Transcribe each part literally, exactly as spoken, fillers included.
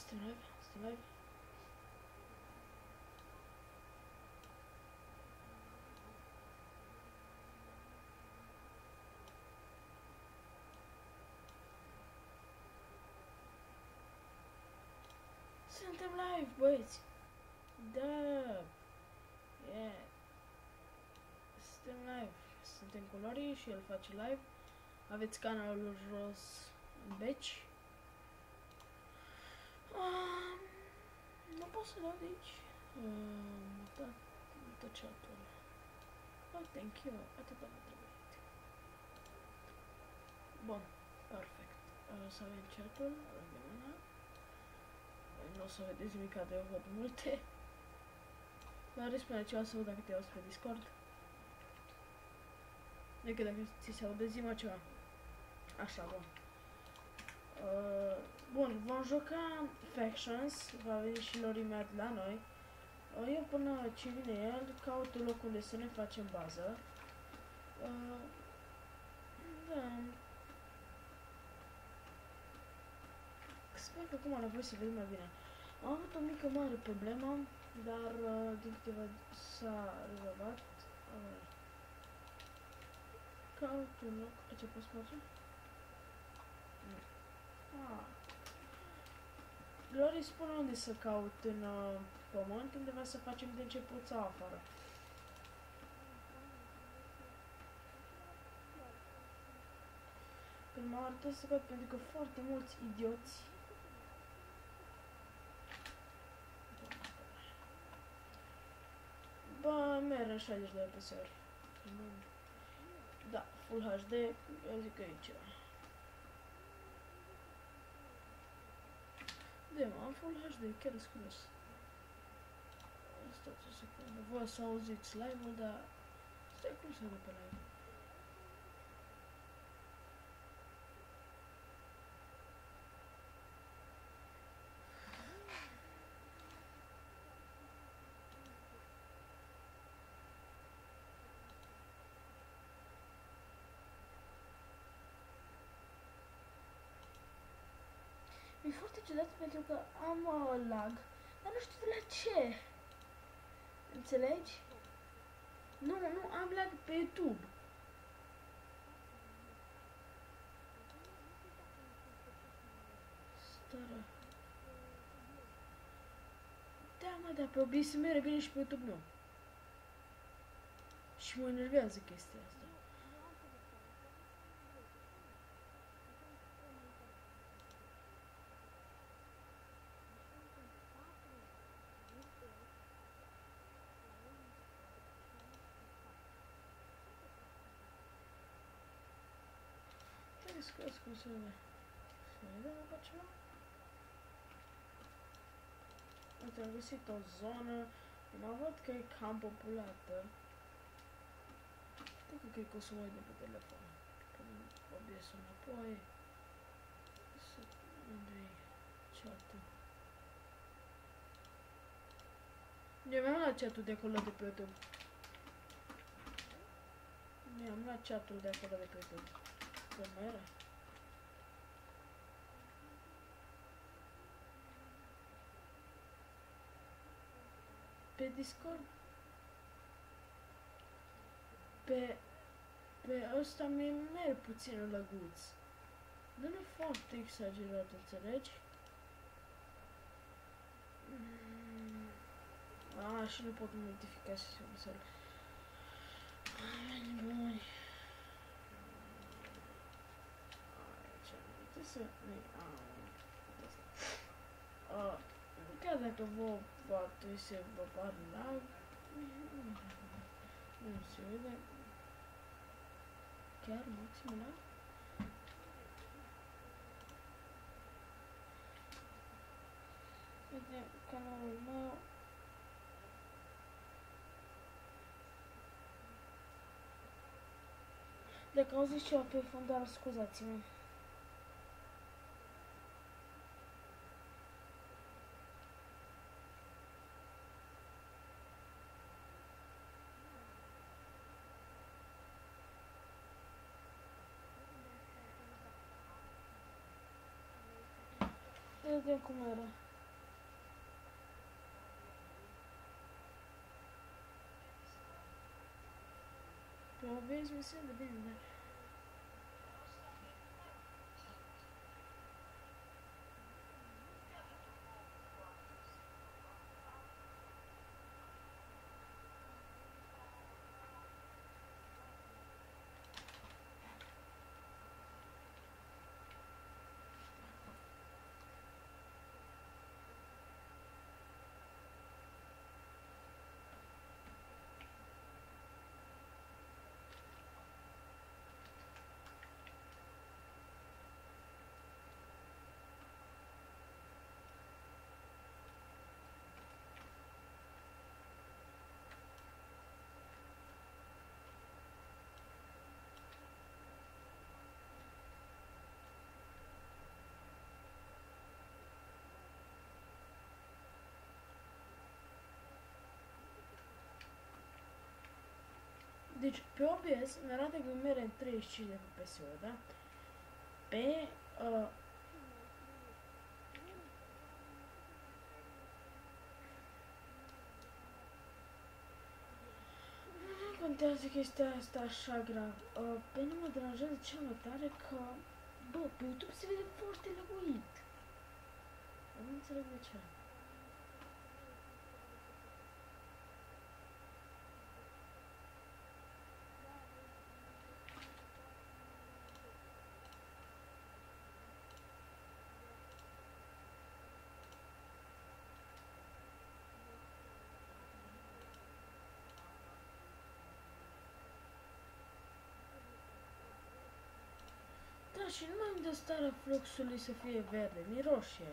Suntem live? Suntem live? Suntem live, băieți! Da! Yeah! Suntem live. Suntem cu Lori și el face live. Aveți canalul jos în beci. Um, nu pot să dau de aici. Um, da, tot chat-ul. Oh, thank you. Atât am trebuit. Bun, perfect. O să avem chat-ul, avem de mână. Nu o să vedeți nimic de eu văd multe. Dar spune ceva să văd dacă te auzi pe Discord. Decât dacă ți se aude, zi-mă ceva. Așa, bun. Uh, bun, vom juca Factions, va veni și Lori Mad la noi. Uh, eu până ce vine el, caut un loc unde să ne facem bază. Uh, da. Sper că acum la voi să vedem mai bine. Am avut o mică mare problemă, dar uh, din câteva s-a rezolvat. Uh, caut un loc. Ce poți face? Nu. Ah. Lori spune unde să caut în uh, pământ, undeva să facem de început sau afară. Prima oară trebuie să văd, pentru că foarte mulți idioți bă, merg în șaizeci de F P S-uri. Da, Full H D, eu zic că e ceva. De mă, am Full H D, chiar sunt curios. Stați o secundă, voi să auziți live-ul, dar stai cum să văd pe live. E foarte ciudat pentru că am uh, lag, dar nu știu de la ce. Înțelegi? Nu, nu, am lag pe YouTube. Stare. Da, mă, dar pe O B S merge bine și pe YouTube nu. Și mă enervează chestia asta. Scuze, cum să vede. Să vedem apa ceva? Uite, am găsit o zonă. Mă văd că e cam populată. Cred că e că o să mă uit de pe telefon. Când O B S-ul înapoi. Să... unde-i chat-ul? Eu mi-am luat chat-ul de acolo de pe YouTube. Mi-am luat chat-ul de acolo de pe YouTube. Că mai era. Pe Discord? Pe... Pe ăsta mi-e merg puțin lăguț. Dar nu foarte exagerat, înțelegi? Mm. A, și nu pot modifica sesiunea. Ai, buni. Să ne am. Chiar dacă vă va trebui să vă par lag, nu se vede. Chiar maxim lag? Uite, canalul meu. Dacă auziți ceva pe fundal, scuzați-mă. Vedem cum era. O vezi mi se de bine, dar... Deci, pe O B S mi arată că merge în treizeci și cinci de F P S-uri, da? Pe... Uh, nu contează chestia asta așa grav. Uh, pe nu mă deranjează cel mai tare că... Bă, pe YouTube se vede foarte lăguit. Nu înțeleg de ce. Da, și nu mai îmi dă starea fluxului să fie verde, mi roșie.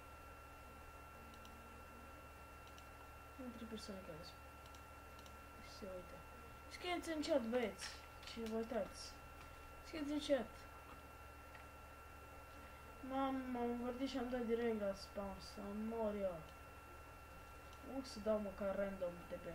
Între persoane care se uită. Scrieți în chat, băieți, și vă uitați. Scrieți în chat. M-am învârtit și am dat direct la spam, să mor eu. Nu să dau măcar random T P.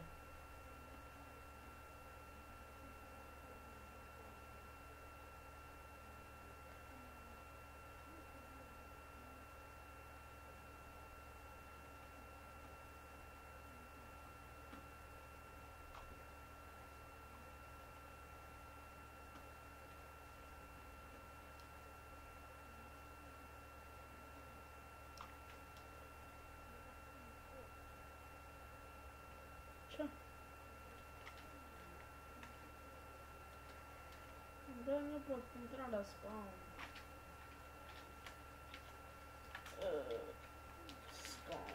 Ce? Bă, nu pot intra la spam. Uh, spam.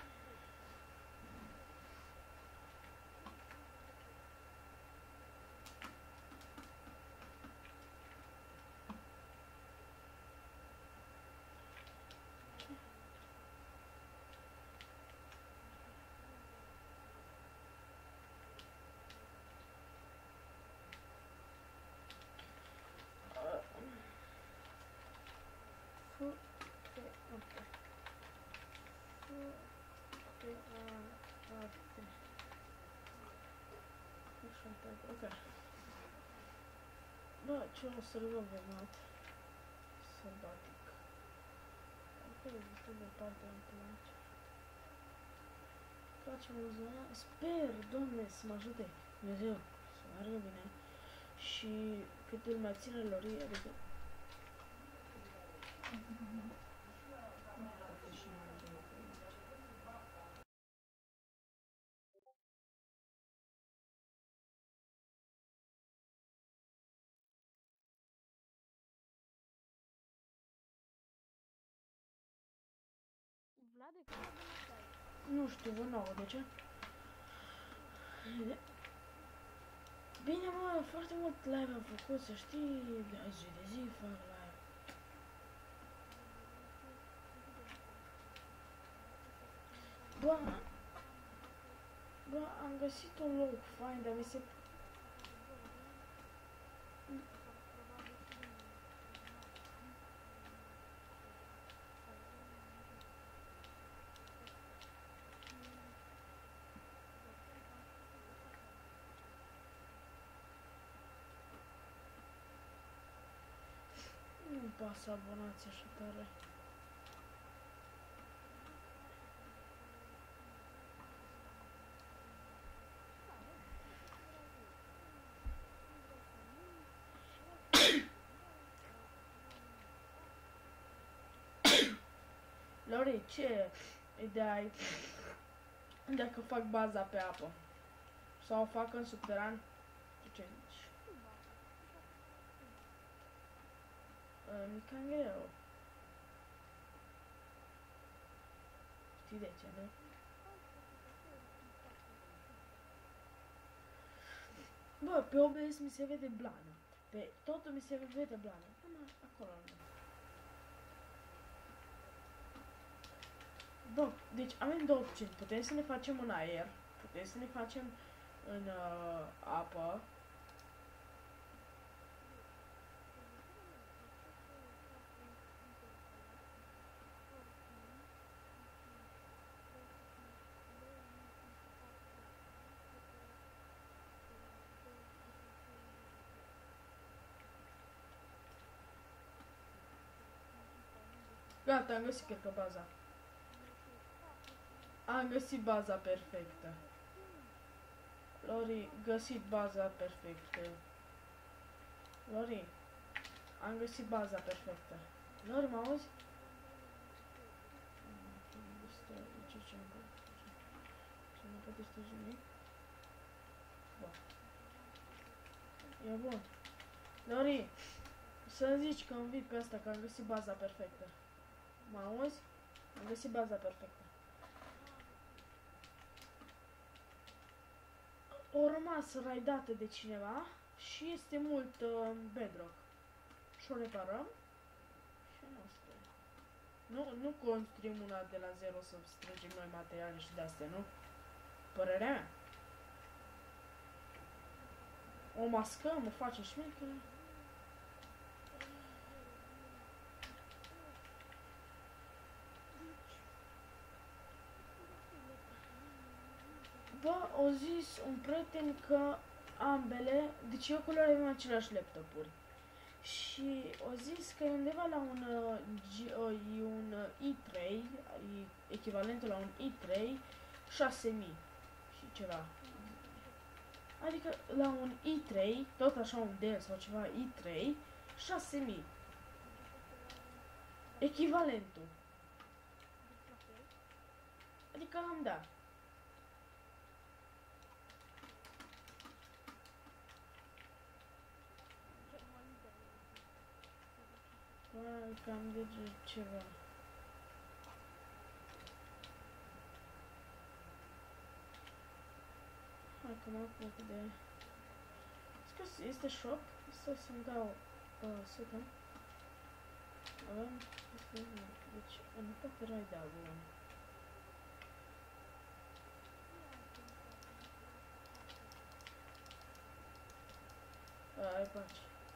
Fu... Ok, ok. Fu... Ok, ok. Ok. Bă, ce o să-l văd urmat? Sălbatic. Ok, destul de parte îmi place. Facem o zonă. Sper, Doamne, să mă ajute Dumnezeu să meargă bine. Și cât îl mai ține Lorie, adică... Vlad, de cât de stai? Nu știu, vă nouă, de ce? Bine, mă, foarte mult live am făcut, să știi, de zi de zi fac live. Bă, bă, am găsit un loc fain, dar mi se... Nu-mi pasă abonații așa tare. Lori, ce ideea ai dacă fac baza pe apă? Sau o fac în subteran? Tu ce zici? Mi cam greu. Știi de ce, nu? Bă, pe O B S mi se vede blană. Pe totul mi se vede blană. Până acolo nu. Bă, deci avem două opțiuni. Putem să ne facem în aer. Putem să ne facem în uh, apă. Gata, am găsit, cred că, baza. Am găsit baza perfectă. Lori, găsit baza perfectă. Lori, am găsit baza perfectă. Lori, mă auzi? Ce nu poate să nimic? Bun. E bun. Lori, să-mi zici că învii pe asta, că am găsit baza perfectă. Mă auzi? Am găsit baza perfectă. O rămas raidată de cineva și este mult uh, bedrock. Și o reparăm și nu știu. Nu, nu construim una de la zero să strângem noi materiale și de-astea, nu? Părerea mea. O mascăm, o facem șmecheră. Bă, o zis un prieten că ambele, deci eu cu lor avem aceleași laptopuri. Și o zis că e undeva la un, uh, un i trei, echivalentul la un i trei, șase mii și ceva. Adică la un i trei, tot așa un Dell sau ceva i trei, șase mii. Echivalentul. Adică am dat. Bă, cam de ceva. Hai că mă apuc de... Zic că este shop, să să-mi dau uh, sută. Avem... Deci, în copyright de album. Ai pace.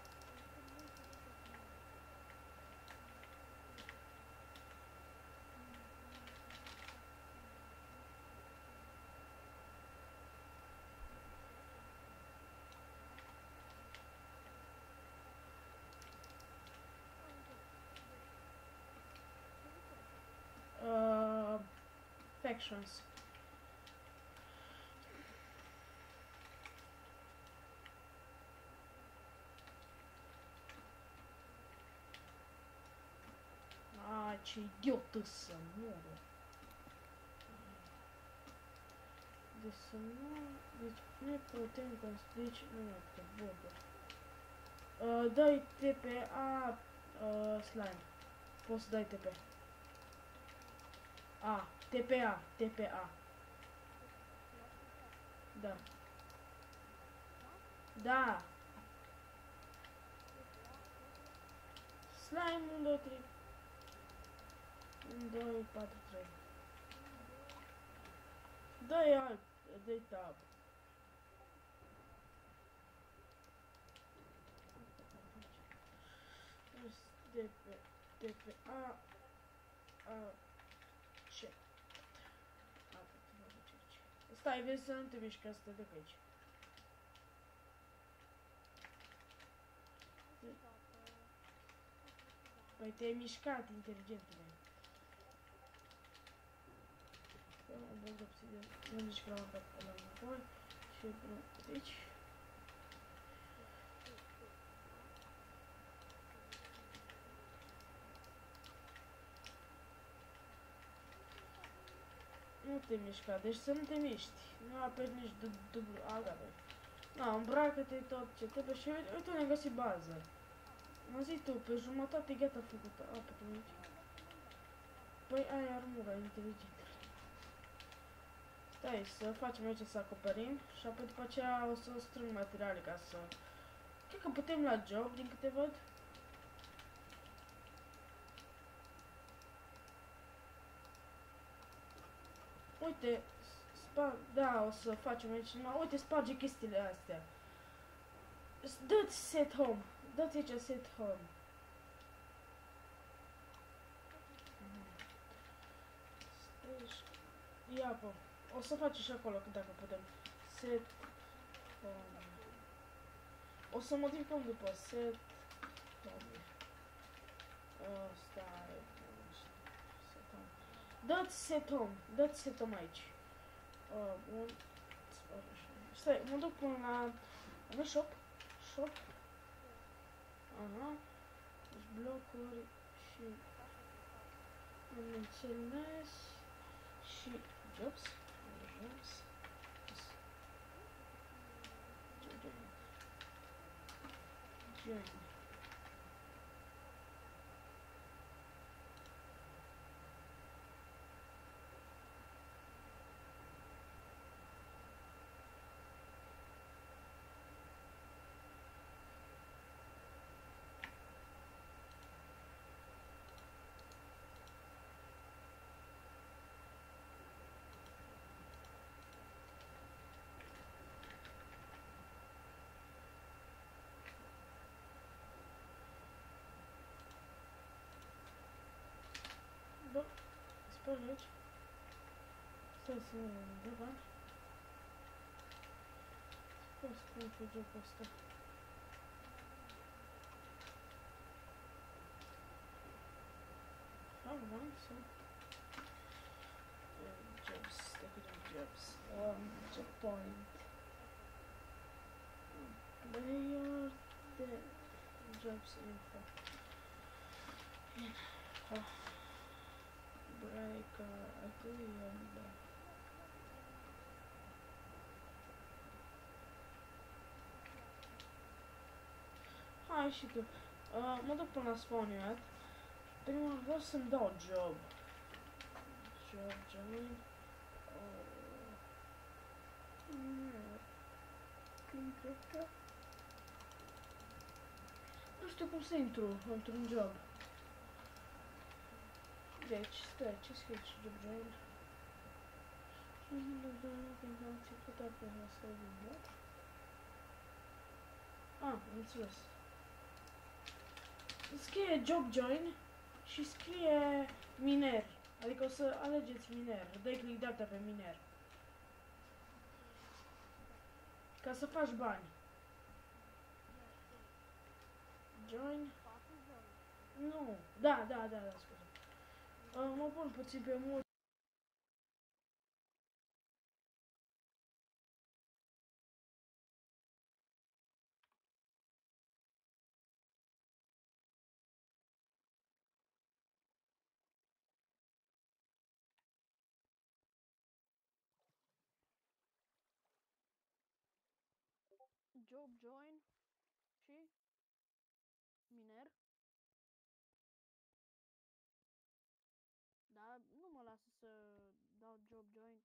Uh, factions. Ah, ce idiotă să moră. Deci să nu... Deci ne putem construi... Deci nu mai putem, bă, uh, dai T P A uh, slime. Poți să dai T P. A, T P A, T P A. Da. Da. Slime unu, doi, trei. unu, doi, patru, trei. Dă-i alt, dă-i tab. T P, T P A, A, ce? Stai, vezi să nu te miști ca să te duc aici. Păi te-ai mișcat, inteligentule. Un bun de obsidian. Nu zici că l-am dat la înapoi. Și până aici. nu te mișca, deci să nu te miști. Nu apeși nici dublu, a, gata. Na, îmbracă-te tot ce trebuie și uite, uite unde ai găsit bază. Mă zi tu, pe jumătate gata făcută. A, pe tu mici. Păi ai armura inteligentă. Stai, să facem aici să acoperim și apoi după aceea o să strâng materiale ca să... Cred că putem la job, din câte văd. Uite, spa... da, o să facem aici numai... Uite, sparge chestiile astea. Dă-ți set home. Dă-ți aici set home. Stai, ia, bă. O să faci și acolo, dacă putem. Set home. O să modificăm după set home. Oh, stai. Set home. Dă-ți set home. Dă-ți set home aici. Uh, bun. Stai, mă duc până la... Avem shop? Shop? Aha. Deci blocuri și... Am înțeles... Și... Jobs? Jobs? Join. Bă, sper aici. Stai să dă bani. Sper să pun pe jocul ăsta. Fac bani sau? Jobs, dacă de jobs. Um, job point. Player de jobs info. Info. Breaker, agree on the... Hai și tu. Uh, mă duc până la spawn yard. Prima vreau să-mi dau job. Job, join. Oh. Mm. Cred că... Nu știu cum să intru într-un job. Deci, stai, ce scrie aici? Job join? Ah, înțeles. Scrie job join și scrie miner. Adică o să alegeți miner. Dai click dreapta pe miner. Ca să faci bani. Join. Nu. Da, da, da, da, scuze. Uh, mă pun puțin pe mult. Job join și miner. Da, nu mă lasă să dau job join.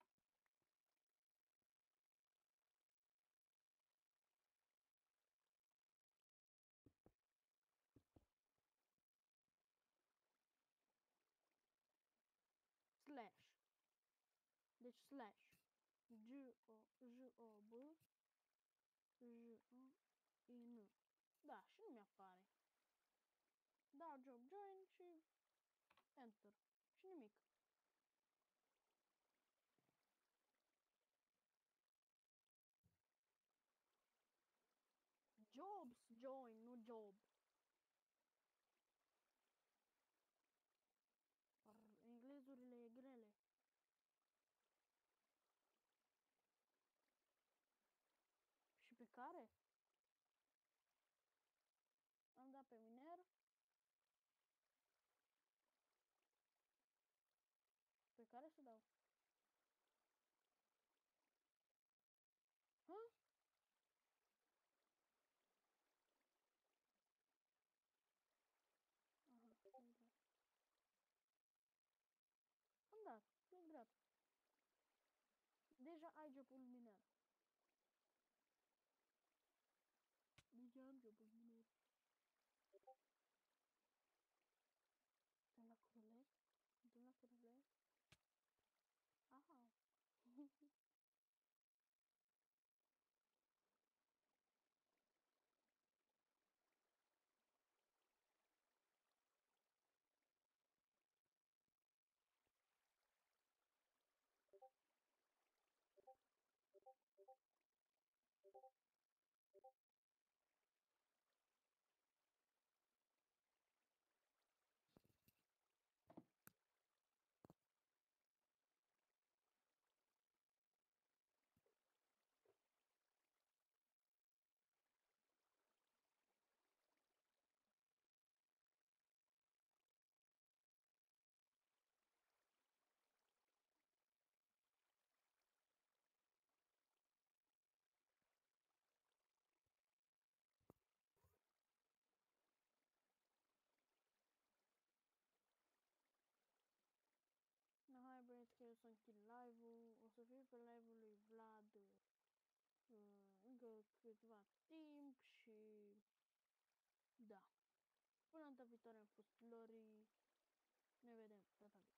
Slash. Deci slash. G-O, J-O-B J-O-I-N. Da, și nu mi-apare. Dau job join și enter. Și nimic. Jobs join, nu job. Englezurile e grele. Și pe care? Am dat pe miner. Pe care să dau? deja ai jobul miner. Deja am jobul miner. Doamna Curule? Doamna Curule? Aha. No, hai băieți că eu să închid live-ul, o să fiu pe live-ul lui Vlad uh, încă câtva timp și da. Până data viitoare am fost Lori, ne vedem data viitoare.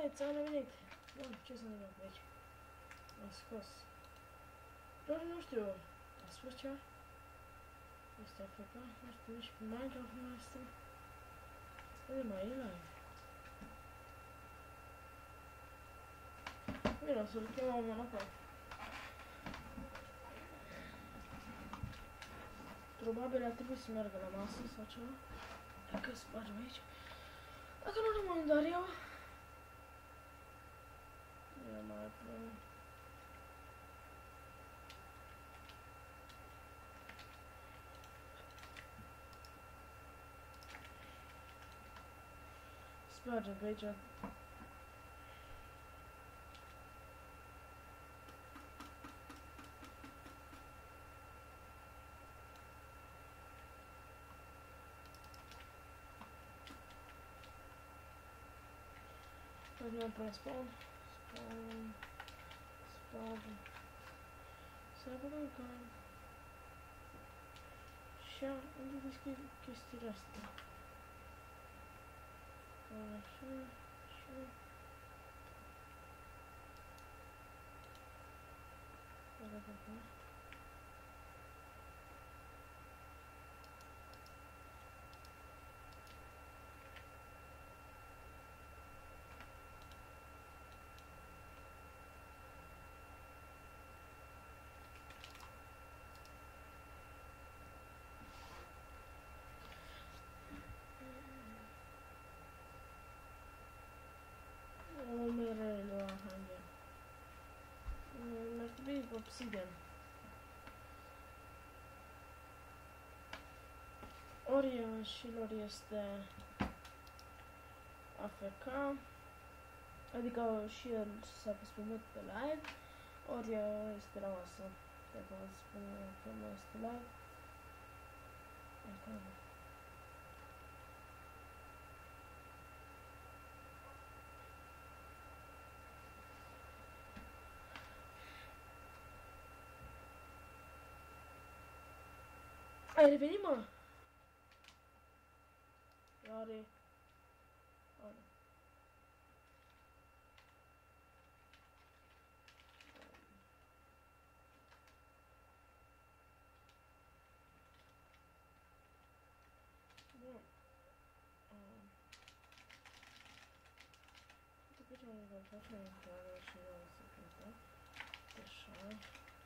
băieți, au revenit. Bun, ce s-a întâmplat aici? M-a scos. Doar nu știu, a spus ceva? Este A F K, nu știu, nici pe Minecraft nu mai este. Vede mai e live. Bine, o să-l chemăm înapoi. Probabil ar trebui să meargă la masă sau ceva. Dacă spargem aici. Dacă nu rămân doar eu. Eu mai plouă. Spargem pe aici. Mergem pe spawn. Spawn. Spawn. Să vedem că... Și unde deschid chestiile astea? Așa, așa. Hai de acolo. O merele la hange. Mi-ar trebui obsidian. Ori și lor este A F K, adică și el s-a pus pe mut pe live, ori este la masă. Dacă vă spun că nu este live. Acolo. Ai revenit, mă? Are... Are... Bun. După ce am rezolvat și am intrat și eu o să cântă. Așa.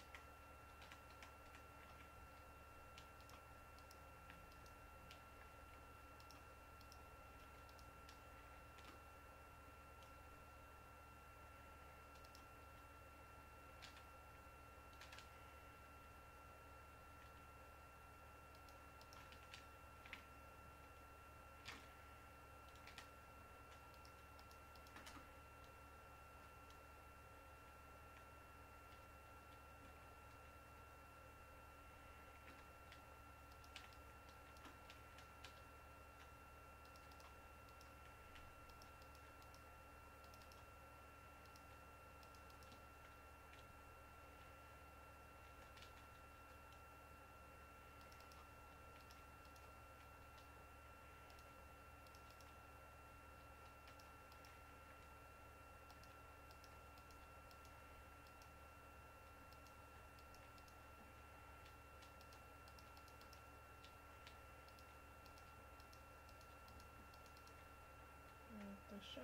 Așa.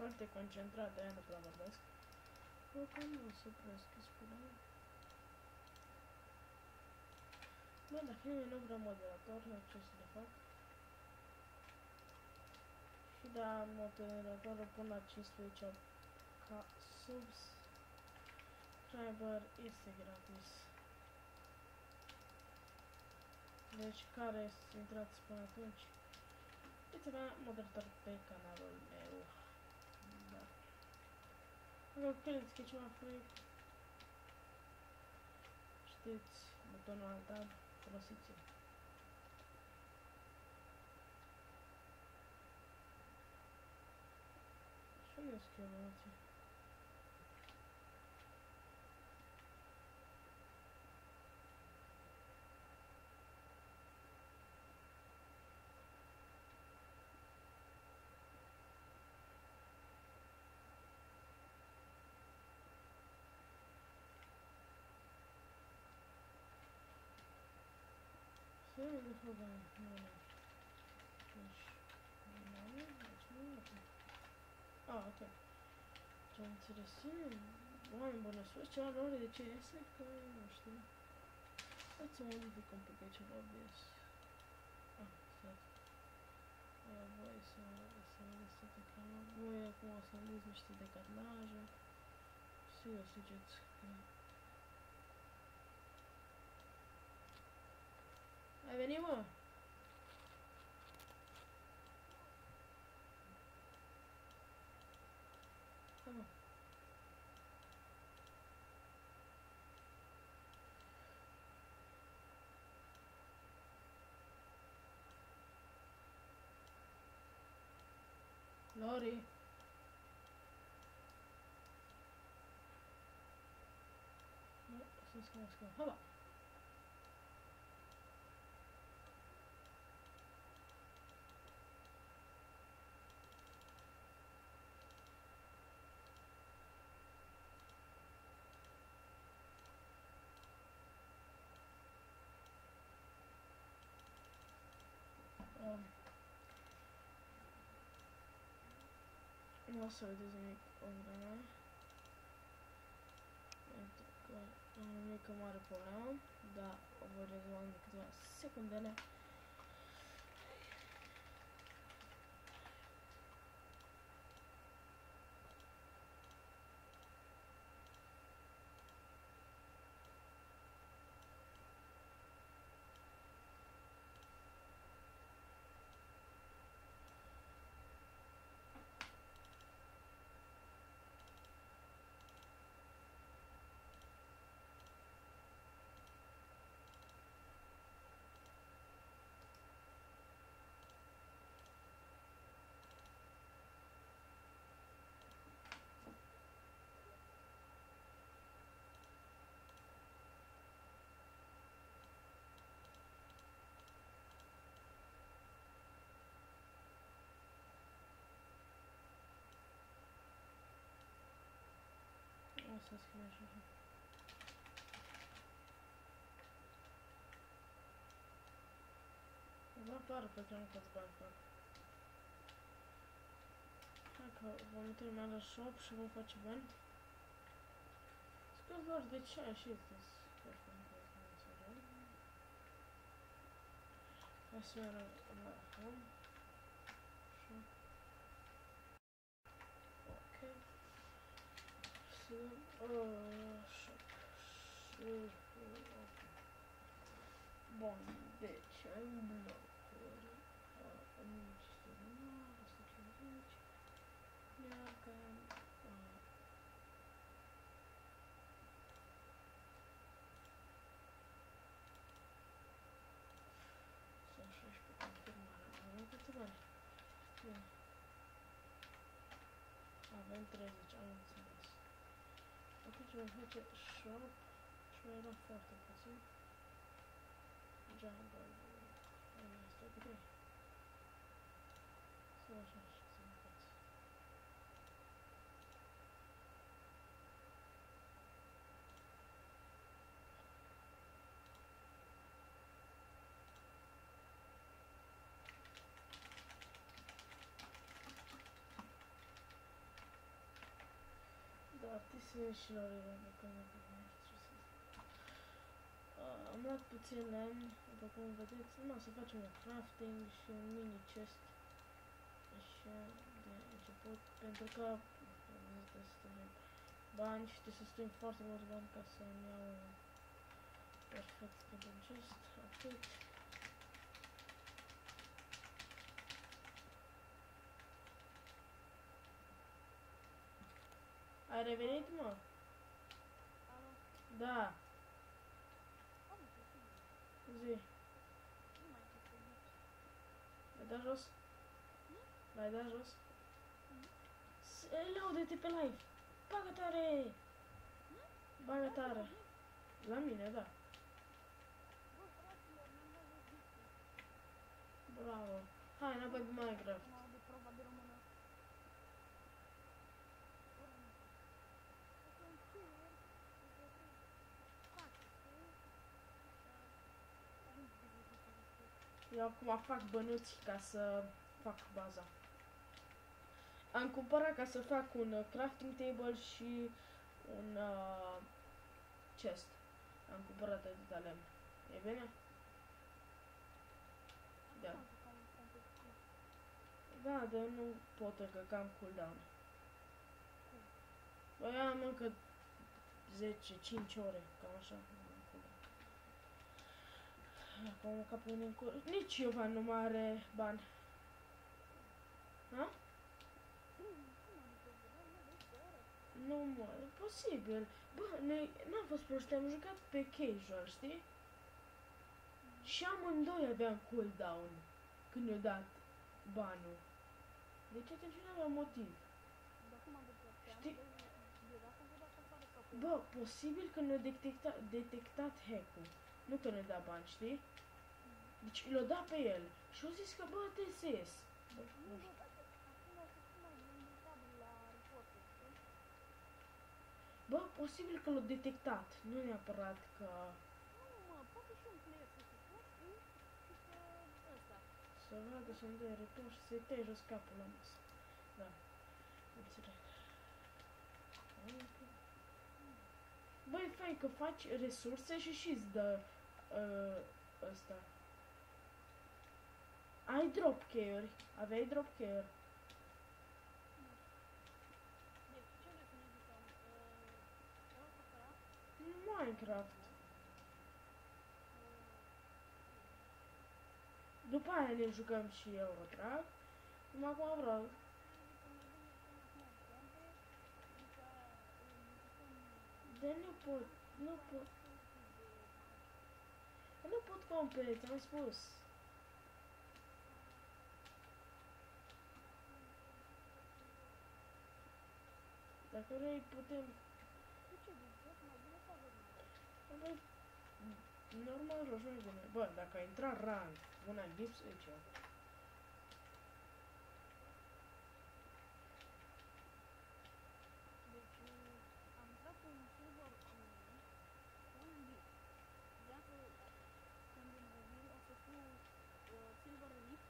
foarte concentrat, de-aia nu prea vorbesc. O, că nu o să opresc, spune. Bă, dacă nimeni nu vrea moderator, ce să le fac? Și da, moderatorul pun la cincisprezece ca subscriber este gratis. Deci, care intrați până atunci? Uite-mea moderator pe canalul meu. Da. Dacă credeți că e ceva freak, știți, butonul alt tab, folosiți-l. Și unde scriu emoții? Să vedem de fapt, nu, nu. Deci, nu, deci nu, nu. Ah, ok. Ce-am înțeles, oameni bune, spus ceva lor de ce este, că nu știu. Let's modify complicate ceva obvious. Ah, stai. Aia voi să să vedeți toate ecranul. Voi acum o să vedeți niște decatlaje. Și o să ziceți că... Ai venit, mă? Hai, mă. Lori. Nu, să-mi scămă, scămă. Hai, mă. Um, nu o să vedeți nimic o vreme. Pentru că am o mică mare problemă, dar o voi rezolva în câteva secundele. O să scriu așa. Vreau doar pe că nu pot bani fac. Hai că vom intra în ala shop și vom face bani. Sper doar de ce așa este. Sper că nu pot să înțeleg. Hai să mergem la home. Shop. Ok. Să dăm... Shop. Și... Ok. Bun, deci ai un blocuri. Am niște număr, o să cincizeci. Iarcă... Sunt șaisprezece confirmare. Avem câte bani? Bine. Avem treizeci, am înțeles. Atunci vom face shop și mai era foarte puțin. Jungle. Aia este ok. Să așa și să mă fac. artistele și lorile de când am luat puțin lemn, după cum vedeți, numai să facem un crafting și un mini chest așa de început, pentru că trebuie să strângem bani și trebuie să strâng foarte mulți bani ca să-mi iau perfect pentru chest, atât. Ai revenit, mă? Alo? Da, Am înțeles. zi. Nu mai știu să zici. L-ai dat jos? Nu? L-ai dat jos? Nu? Laude-te pe live! Bagă tare! Nu? Bagă Da, tare! da, La mine, da. bă, fraților, mi-am dat jos discul. Bravo. Hai, înapoi pe Minecraft. Acum aude proba de română. Ora nu. Asta încerc să fac, știi? Dar nu știu de ce să zic. Eu acum fac bănuți ca să fac baza. Am cumpărat ca să fac un uh, crafting table și un uh, chest. Am cumpărat atâta lemn. E bine? Da. Acum jucam un competitiv. Da, dar nu pot încă, că am cooldown. Cum? Băi, am încă zece cinci ore, cam așa. Am cooldown. Acum capul în cur... Nici Iovan nu mai are bani. Ha? Cum? Cum adică? Băi, nu vrei să oră? Nu, mă, e posibil. Bă, noi n-am fost proști, am jucat pe casual, știi? Și amândoi aveam cooldown când ne-a dat banul. Deci atunci nu aveam motiv. Dar cum adică? Pe Știi- amândoi deodată vă dați afară sau pe... Bă, posibil că ne-a detectat, detectat hack-ul. Nu că ne-a dat bani, știi? Deci l-a dat pe el. Și a zis că, bă, te ses. Bă, Nu, nu bă, știu. dar acum o să fii mai vulnerabil la reporturi, știi? Bă, posibil că l-a detectat. Nu neapărat că... Nu, mă, poate și un player să se pot, știi? Și să ăsta. Să vadă să-mi dea report și să-i tai jos capul la masă. Da. Înțeleg. Băi, fain că faci resurse și și-ți dă uh, ăsta. Ai drop care-uri. Aveai drop care. Deci, ce vreți să ne jucăm? Uh, o separat? Minecraft. Uh, După aia ne jucăm și Eurotrack. Numai acum vreau. Adică mai bine până acum pompe, după aia uh, ne jucăm... De nu pot. Nu după pot. aia sfârșit de bani. Nu pot complet, am spus. Dacă vrei putem... Tu ce zici, joc mai bine sau joc mai rău? Băi, normal joci mai bine. Bă, dacă ai intrat rank, una gips, e ce? Deci, uh, am intrat în silver unu, un elite. Vreau să, când îmi revin, o să fiu uh, silver elite.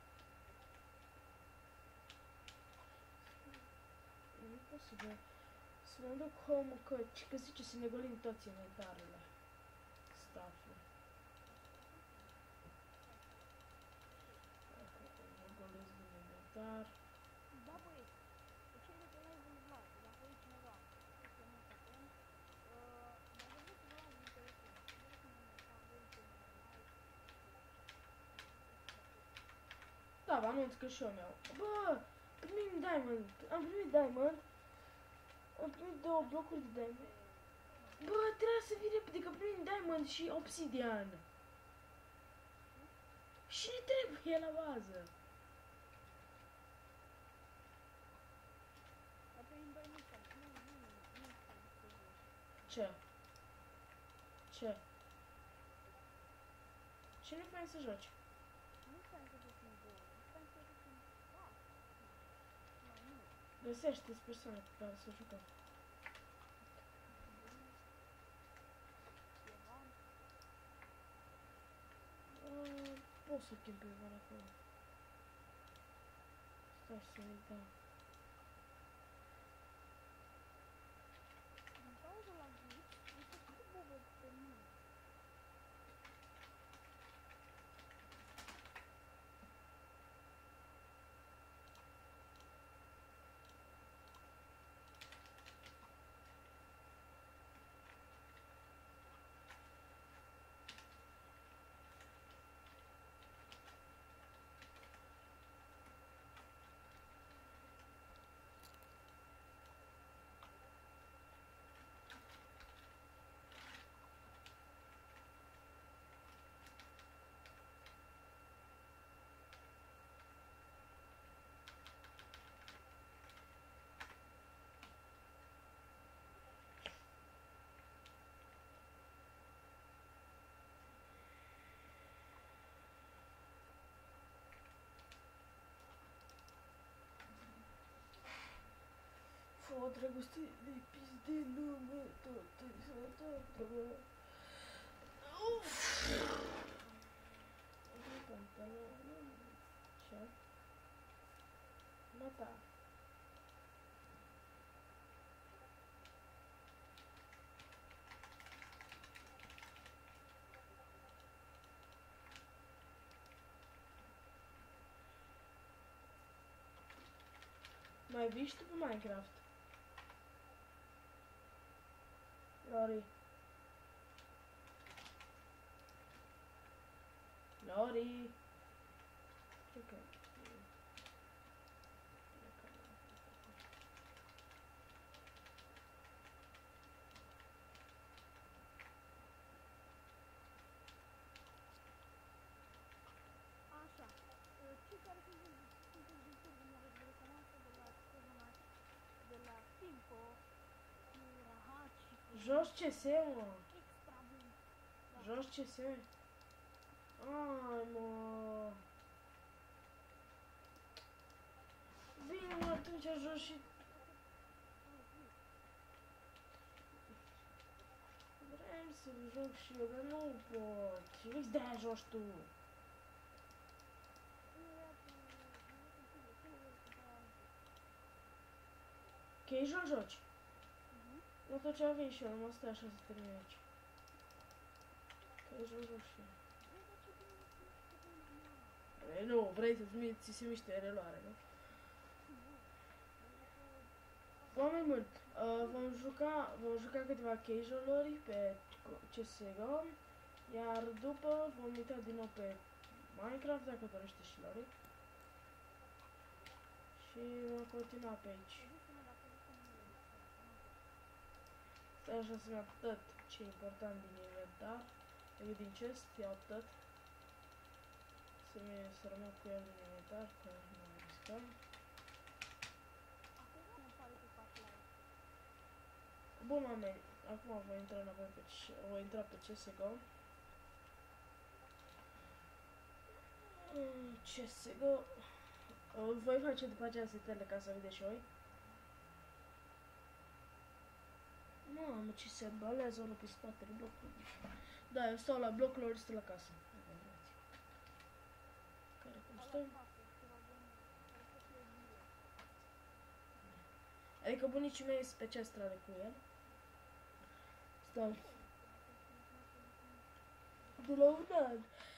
Nu e posibil. Să mă duc home că, că zice să ne golim toți inventarele. Stuff-ul. Dacă mă golesc din inventar. Da, băieți, pe cei de pe live-ul Vlad, dacă e cineva, este mult atent, uh, dacă vreți să vă las din telefon, vreți un inventar, vreți un live, Da, vă anunț că și eu mi-au. Bă, primim diamond. Am primit diamond. Am primit două blocuri de diamond. Bă, trebuie să vii repede că primim diamond și obsidian. Și ne trebuie la bază. dar pe doi nu știu, nu, nu, nu, nu știu să joci. Ce? Ce? Ce nu fain să joci? Nu stai să joci în două, stai să joci în patru, mai mult. Găsește-ți persoane cu care să jucăm. Iovan, Uh, Poți să chem pe Iovan acolo. Stai să-i dau. Fă, drăguste, de pizde lume, tot e sănătate, bă. Uf! Nu pantaloni, ce? Mata. Mai vii și tu pe Minecraft? Lori. Lori. Ce că? Așa. Uh, Cei care sunt sunteți din Târgu Mureș, vă recomand să vă luați cozonaci de la Simco, cu rahat și cu Jos C S, mă. extra bun. Da. Jos C S. Ai, mă. Vine, mă, atunci jos și... Vrem să joc și eu, dar nu pot. Și vezi de-aia joci tu. Casual joci? Nu tot ce avem și eu, numai stai așa să termin aici. Casual joci și eu. E, nu, vrei să ți se miște reluare, nu? Oameni buni, uh, vom juca, vom juca câteva casual-uri pe C S G O, iar după vom intra din nou pe Minecraft, dacă dorește și Lori. Și vom continua pe aici. Stai așa să-mi iau tot ce e important din inventar, adică din chest, iau tot. Să-mi să rămân cu el din inventar, că nu riscăm. Bun, oameni, acum voi intra înapoi pe voi intra pe C S G O. C S G O. Voi face după aceea setările ca să vedeți și voi. Mamă, ce se balează unul pe spatele blocului. Da, eu stau la blocul, ori stă la casă. Care cum stăm? Adică bunicii mei sunt pe cea stradă cu el. Stau de la un an.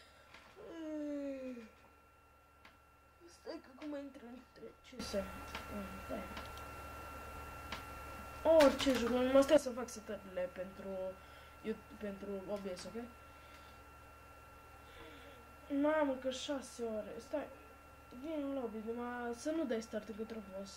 Stai că cum intră între ce să... Orice joc, numai stai să fac setările pentru... pentru O B S, ok? Mamă, că șase ore. Stai, vin în lobby, numai să nu dai start cât frumos.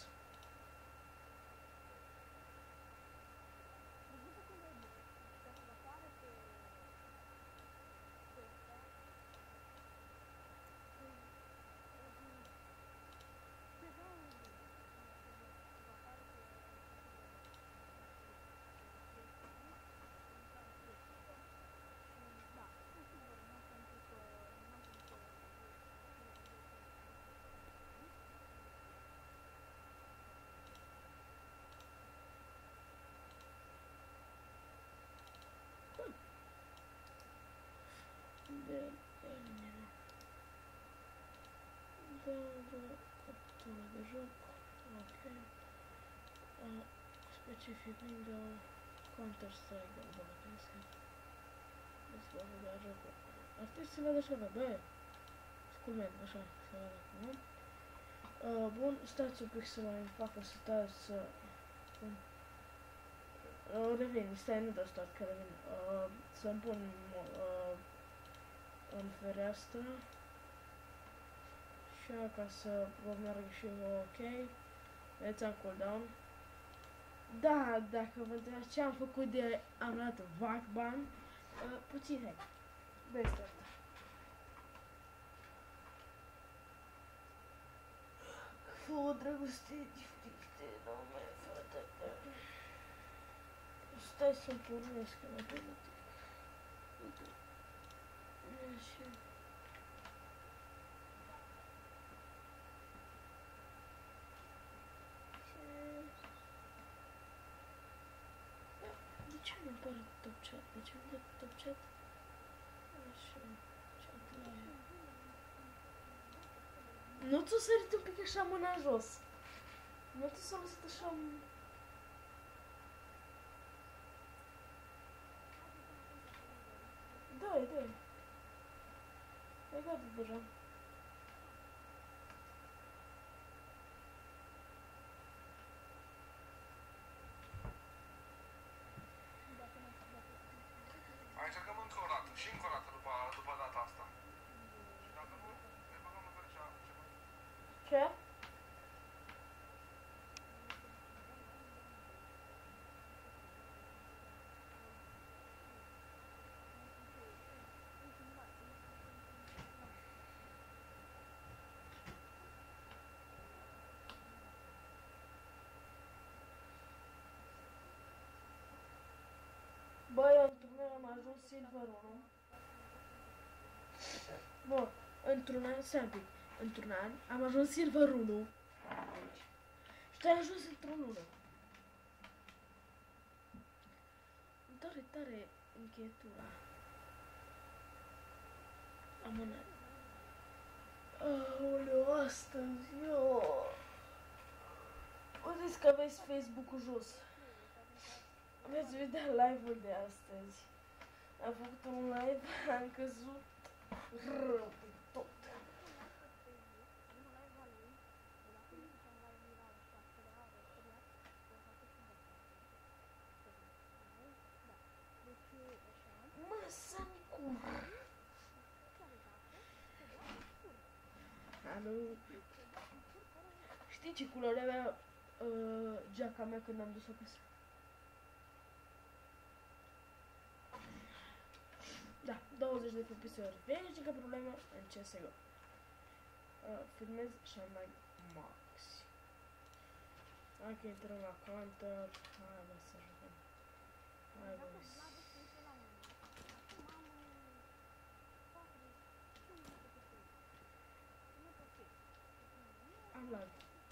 De... Da, da, captură de joc, ok. Uh, specific window, Counter-Strike, da, bă, trebuie să... Deci vă vedea jocul. Ar trebui să vadă așa, bă, sculmen, așa, să vadă acum. Uh, bun, stați un pic să mai fac o setare să... Bun. Uh, revin, stai, nu dau start, că revin. Uh, să-mi pun uh, în fereastră. Așa, ca să vă meargă și eu ok. Vedeți, am cooldown. Da, dacă vă întrebați ce am făcut de am luat Vagban, uh, puțin, hai. Vezi asta. Fă, drăguste, diferite, nu mai fără. Stai să-mi pornesc, că mă pregătesc. Așa. apare top chat? De ce unde top chat? Așa, chat live. Nu ți-o sărit un pic așa mâna jos? Nu ți s-a lăsat așa... Dai, dai. E gata deja. Mai încercăm încă o dată și încă o dată după, după data asta. Și dacă nu, ne băgăm în vercea ceva. Ce? Băi, într-un an am ajuns Silver unu. Bun, într-un an, stai un pic, într-un an am ajuns Silver unu. Aici. Și tu ai ajuns într-un unu. Îmi doare tare încheietura. Amână. Aoleu, astăzi, eu... Uite că aveți Facebook-ul jos. Veți vedea live-ul de astăzi. Am făcut un live, am căzut rău de tot. Mă, Sanicu! Alo? Știi ce culoare avea uh, geaca mea când am dus-o acasă? Da, douăzeci de F P S-uri. Vezi nicio problemă în C S G O. Uh, filmez și am mai max. Hai că intrăm la counter. Hai bă să jucăm. Hai bă. Am lag.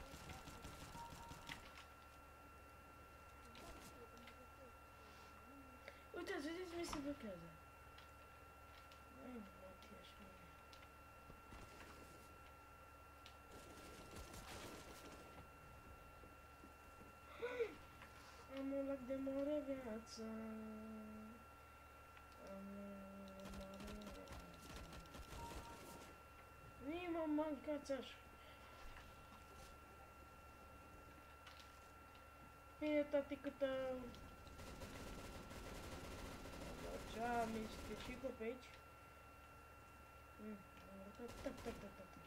Uitați, vedeți, mi se blochează. Ai, Matias, mine. Am un lac de mare viață. Am un mare viață. Nii mă mâncați așa. Bine, tatică tău. Ce-am este și pe aici? Mm, am arătat, tac, tac, tac, tac.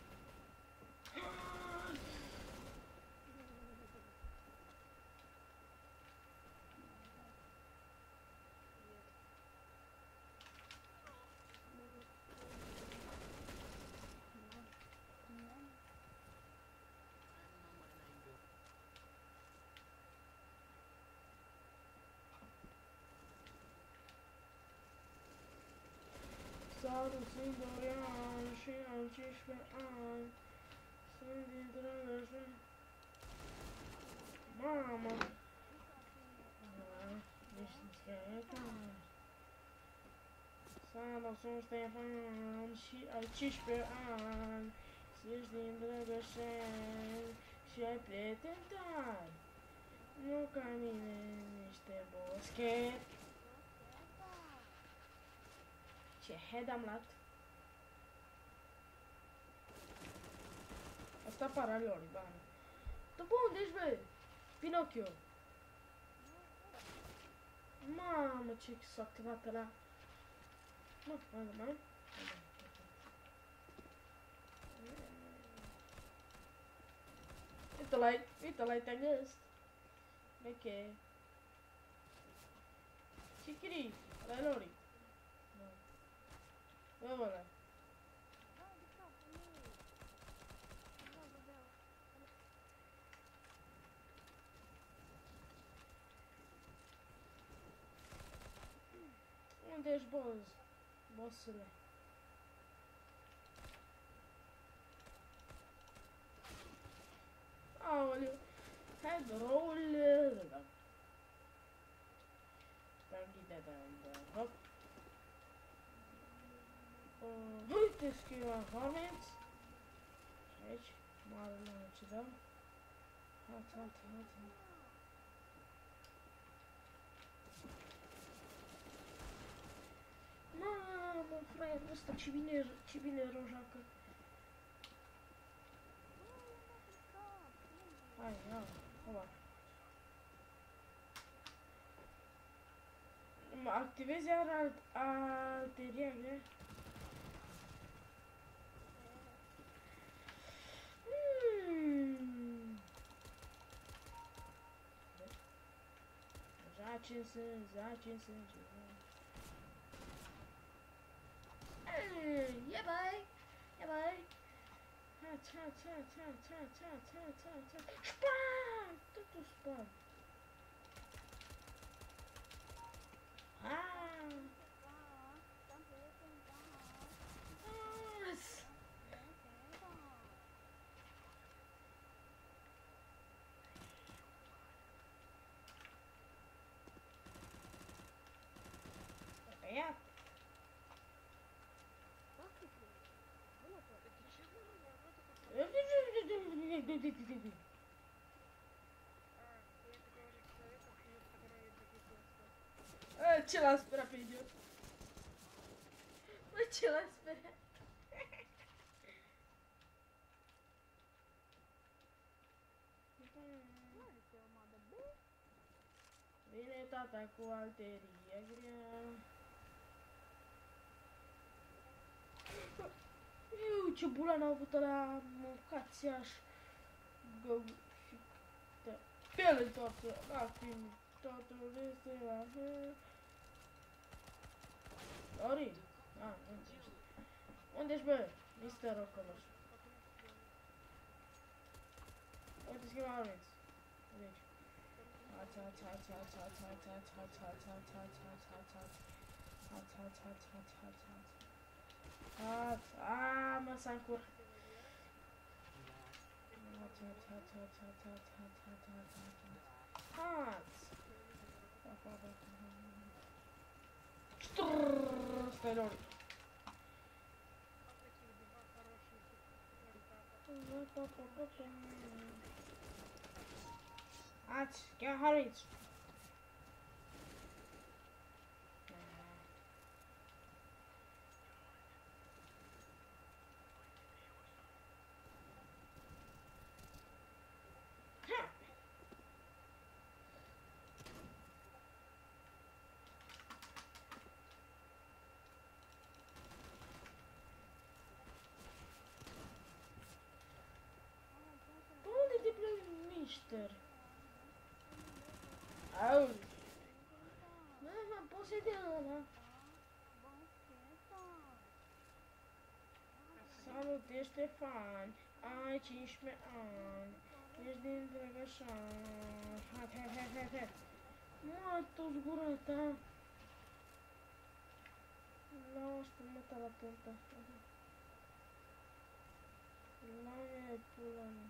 S-a dus în Dorian și am cincisprezece ani. Sunt din Drăgășe. Mamă! Ești discretă. S-a dus un Ștefan și ai cincisprezece ani. Ești din Drăgășeni și ai prieteni tari. Nu ca mine, niște boschet. Ce head am luat? Asta paraliori, bani. Tu pe unde ești, bă? Pinocchio. Mamă, ce s-a activat ăla. Mă, mă, mă. Uite-l ai, uite-l ai, te-am găsit. Ok. Chikiri, ăla-i Lori. Bă, bă, unde ești, boss? Bossule. Aoleu. Hai, roll. Stai un dăm, dăm, hop. Uh, uite, schiva Hornets. Și aici, marele ce dăm. Hat, hat, hat, hat. Mamă, fraierul ăsta, ce bine, ce bine rău joacă. Hai, ia, oba. Mă activezi iar alt, arteria grea. Hmm. Zaci în sân, zaci în sânge. Yeah, bye. Yeah, bye. Ha, ha, ha, ha, ha, ha, ha, ha, ha. Spam! Totul spam. Ah! As! Ia! A, ce l-a sperat pe idiot? Bă, ce l-a sperat? Vine tata cu alterie grea. Iu, ce bula n-a avut ăla mâncațiaș. Și piele toată, lacrimi, totul este la fel. Ori? Ah, nu știu. Unde-și bă? mister Rocolos. Uite schimba armeți. Deci. Ața, ața, ața, ața, ața, ața, ața, ața, ața, ața, ața, ața, ața, ața, ața, ața, ața, ața. Aaa, mă, s-a încurcat. Stai lor. Ați, chiar hariți. Mister. Auzi. Nu, mă, poți să-i dea ăla. Salut, ești Ștefan. Ai cincisprezece ani. Ești din Drăgășan. Hai, hai, hai, hai, hai. Mă, tu-ți gura ta. Lași pe măta la punta. La-i pula mea.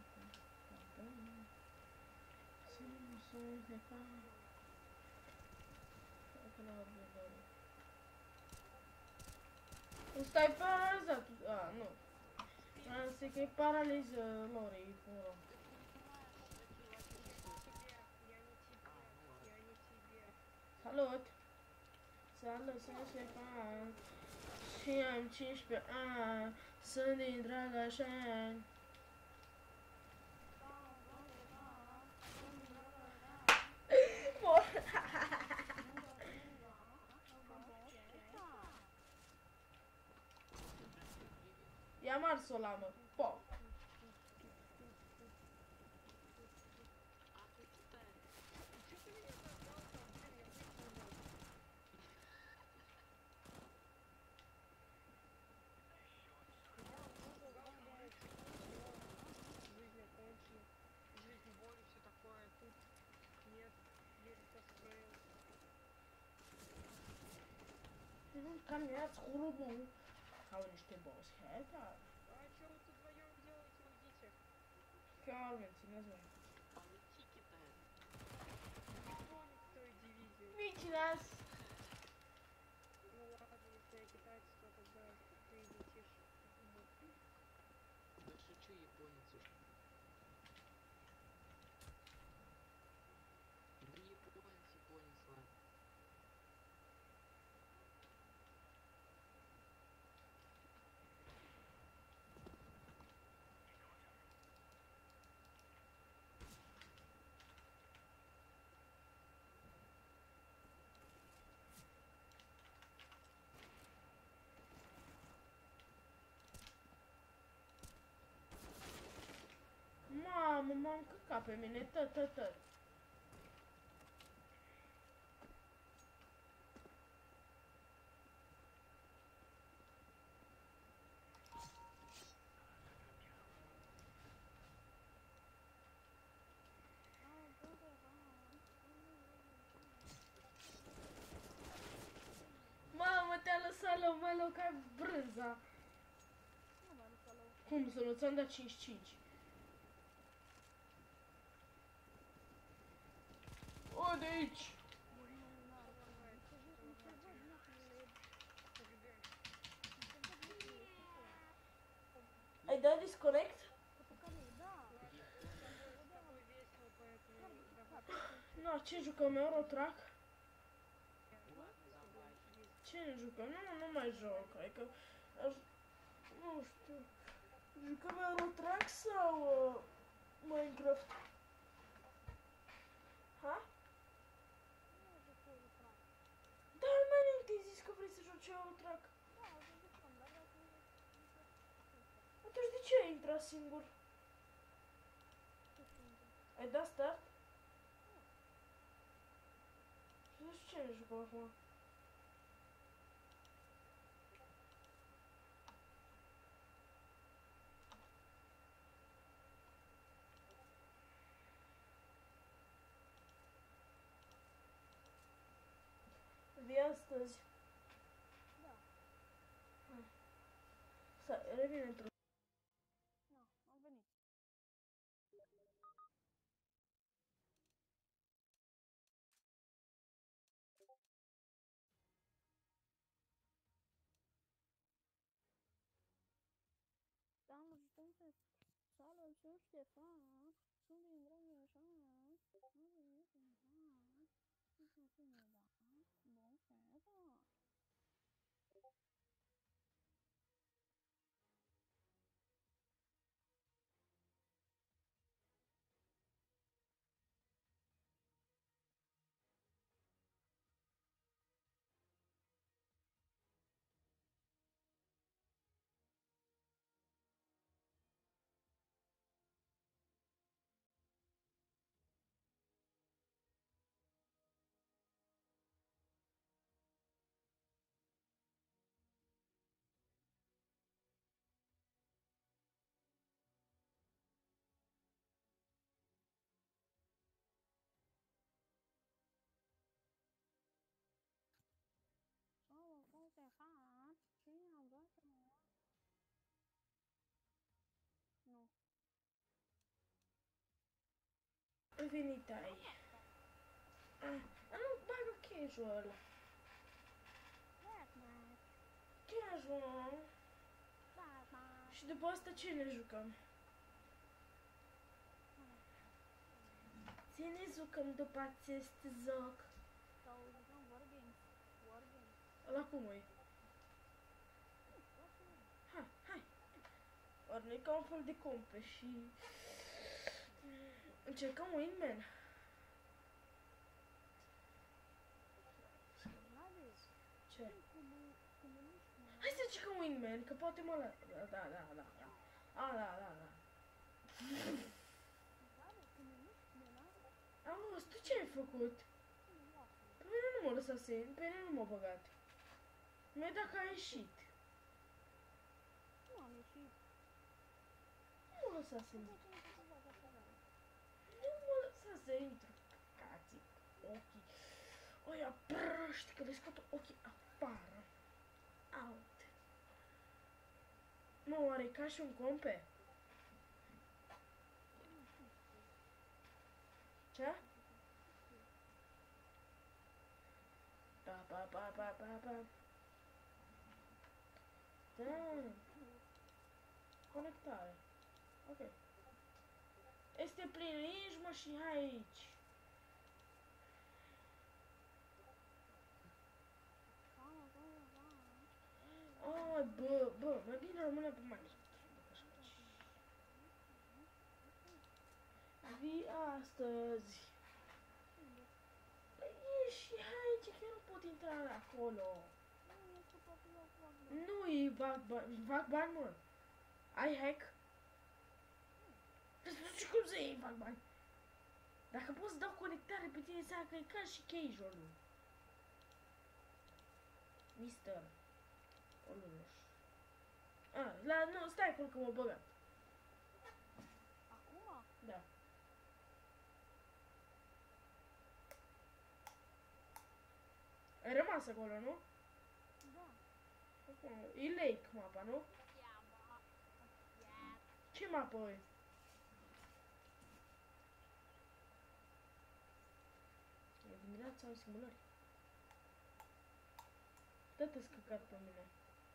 De ca... Stai paralizat. Ah, nu. Asta că e paraliză, Lori. Salut! Salut, sunt Ștefan. Și am cincisprezece ani. Sunt din Drăgășani. I-am ars-o la mă. Pop. Ко мне отскурубу. Говоришь, ты босс, это? А что вы тут вдвоем делаете, уйдите? Calvin, te называй. Кто из той дивизии? Видите нас? m-am încărcat pe mine, tă, tă, tă. Mamă, te-a lăsat loc, mai loc ca brânza. Nu mai nu să-l Cum să nu ți-am dat cinci cinci? O, de aici! Ai dat disconnect? Nu, ce jucăm? Eurotrack? Ce ne jucăm? Nu, nu mai joc, adică... Aș... Nu știu... Jucăm Eurotrack sau... Uh, Minecraft? Ha? Dar mai înainte ai zis că vrei să joci Eurotrack. Atunci de ce ai intrat singur? Ai dat start? Și de ce ne jucăm acum? Vii astăzi? Da. Să revin într-un... Nu, am venit. Salut, sunt Salut, sunt Ștefan. Sunt din Drăgășan. Am venit în hat. Nu știu cine da. Bun, da. Salut, sunt Ștefan. Cine am vrut să mă... Nu. Venit ai. Ah, nu, bagă casual. Deathmatch. Casual. Deathmatch. Și după asta ce ne jucăm? Ce ne jucăm după acest joc? Sau jucăm Wargames. Wargames. Ăla cum e? Hai, hai. Ori nu-i ca un fel de compe și... Încercăm Wingman. Ce? Hai să încercăm Wingman, că poate mă la... Da, da, da, da. A, da, da, da. Auzi, tu ce ai făcut? Pe mine nu m-a lăsat să... Pe mine nu m-a băgat. Mi-a dat că a ieșit. Nu am ieșit. Nu m-a lăsat să intru. Nu m-a lăsat să intru. Cații ochii. Oia prăști, că le scot ochii afară. Out. Mă, oare ca și un compe? Ce? Pa, pa, pa, pa, pa, pa. Da. Conectare. Ok. Este plin aici, mă, și hai aici. Ai, bă, bă, mai bine rămâne pe Minecraft. Vii astăzi. Păi ieși aici, că eu nu pot intra acolo. Nu-i bug ban, bug ban, mă. Ai hack? Ce Și cum să iei fac bani? Dacă pot să dau conectare pe tine, înseamnă că e ca și casual-ul. Mister Oluș. Ah, la, nu, stai acolo că m-a băgat. Acum? Da. Ai rămas acolo, nu? Da. Acum, e lake mapa, nu? Ce mapă e? E dimineața în simulări. Dă-te scăcat pe mine.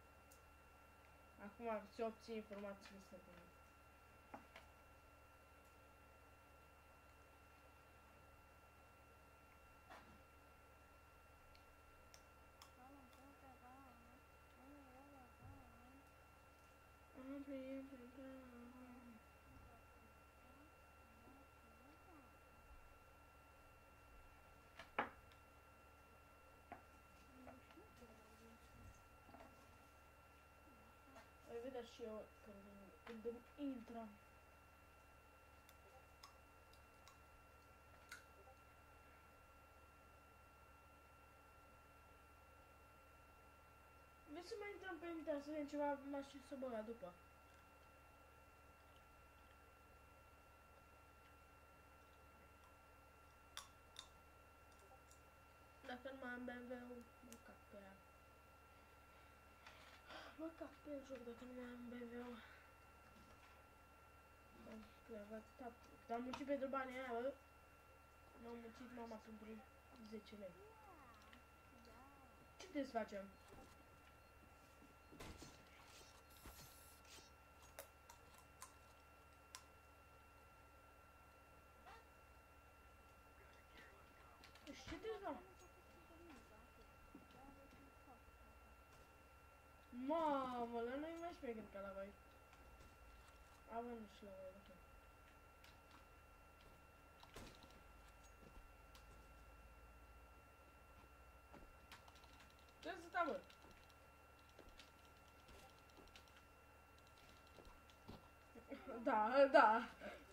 Acum se obții informații despre mine. Voi vedea și eu când, când îmi intră. Vrei să mai intrăm pe inter să vedem ceva mașini să băga după. Dacă nu mai am B M W-ul, mă cac pe ea. Mă cac pe el joc dacă nu mai am B M W-ul. Am muncit pentru banii aia, bă. M-am muncit mama pentru zece lei. Ce trebuie să facem? Deci ce trebuie să fac? Mamă, la noi e mai șmecher ca la voi. Avem și la voi, ok. Ce să sta, bă? Da, da.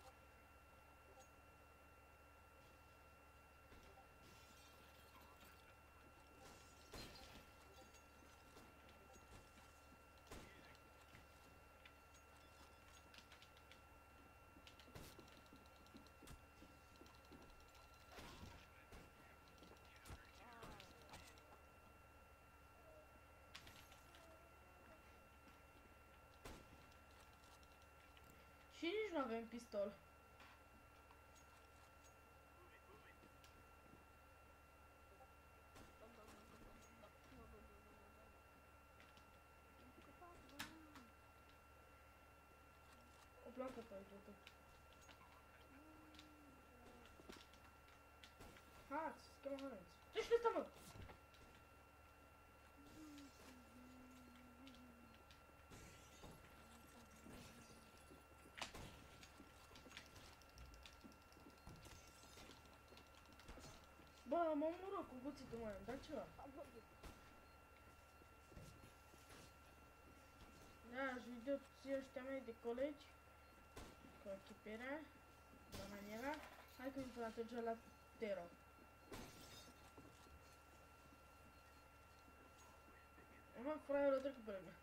Și nici nu avem pistol. O plantă pe aici, tu. Hai, schimă hărăți. Ce știu ăsta, mă? Bă, m-am omorât cu cuțitul, mă, dar ceva. Da, aș idioții ăștia mei de colegi cu echipirea, la maniera. Hai că intru atunci la Tero. Aha, fraierul a trecut pe lângă.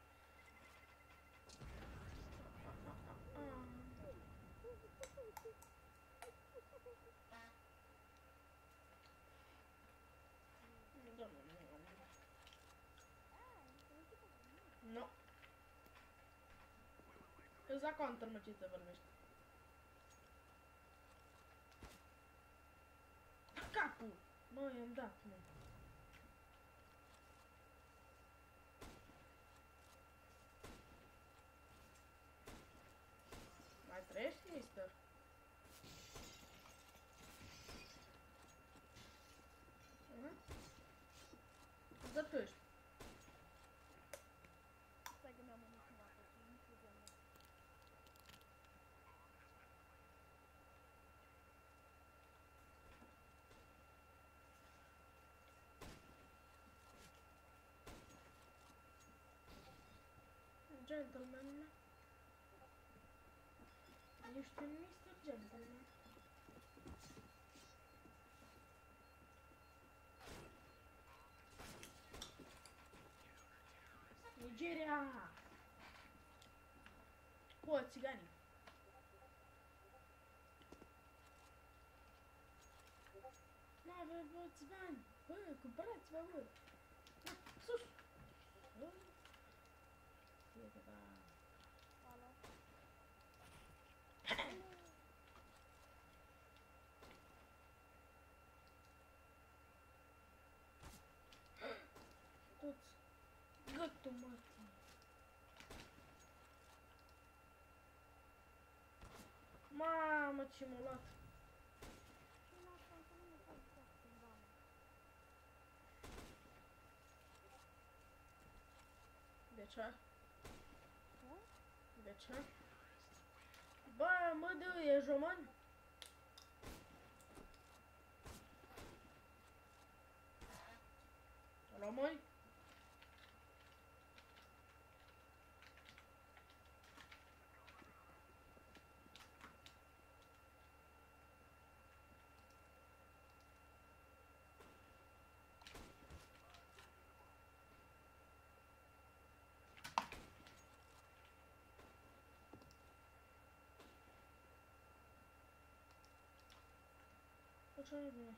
Nu. Îți da counter, mă, ce te vorbești. Capul! Mă, i-am dat, mă. Mai trăiești, mister? Uh-huh. Da tu ești. Stai că mi-am unit ceva pe tine, nu problemă. Gentleman. Ești un mister Gentleman. Nigeria! Bă, țiganii! Nu avem mulți bani! Bă, cumpărați-vă, bă! Na, sus! Bă! Fie că da... Alo. Toți! Gâtul mătii! Mamă, ce m-a luat! Și în asta încă nu mi-e fac joc cumva, mă. De ce? Nu? De ce? Bă, mă, de, ești român? Români? Ce nu-i bine?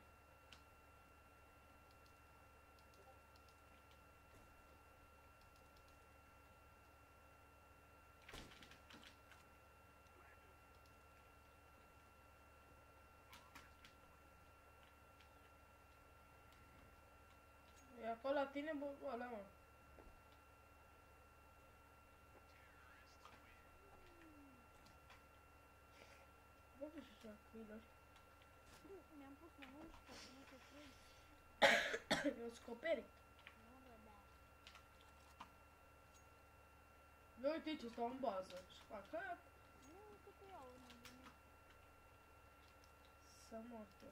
E acolo la tine, bă, ăla, mă. Bă, ce așa, câină. Du, mi-am pus mănuși ca să nu te prind. Eu scoperi. Nu vedea. Eu uite ce stau în bază. Și fac hack. Nu, că te iau în nebunit. Să mor tu.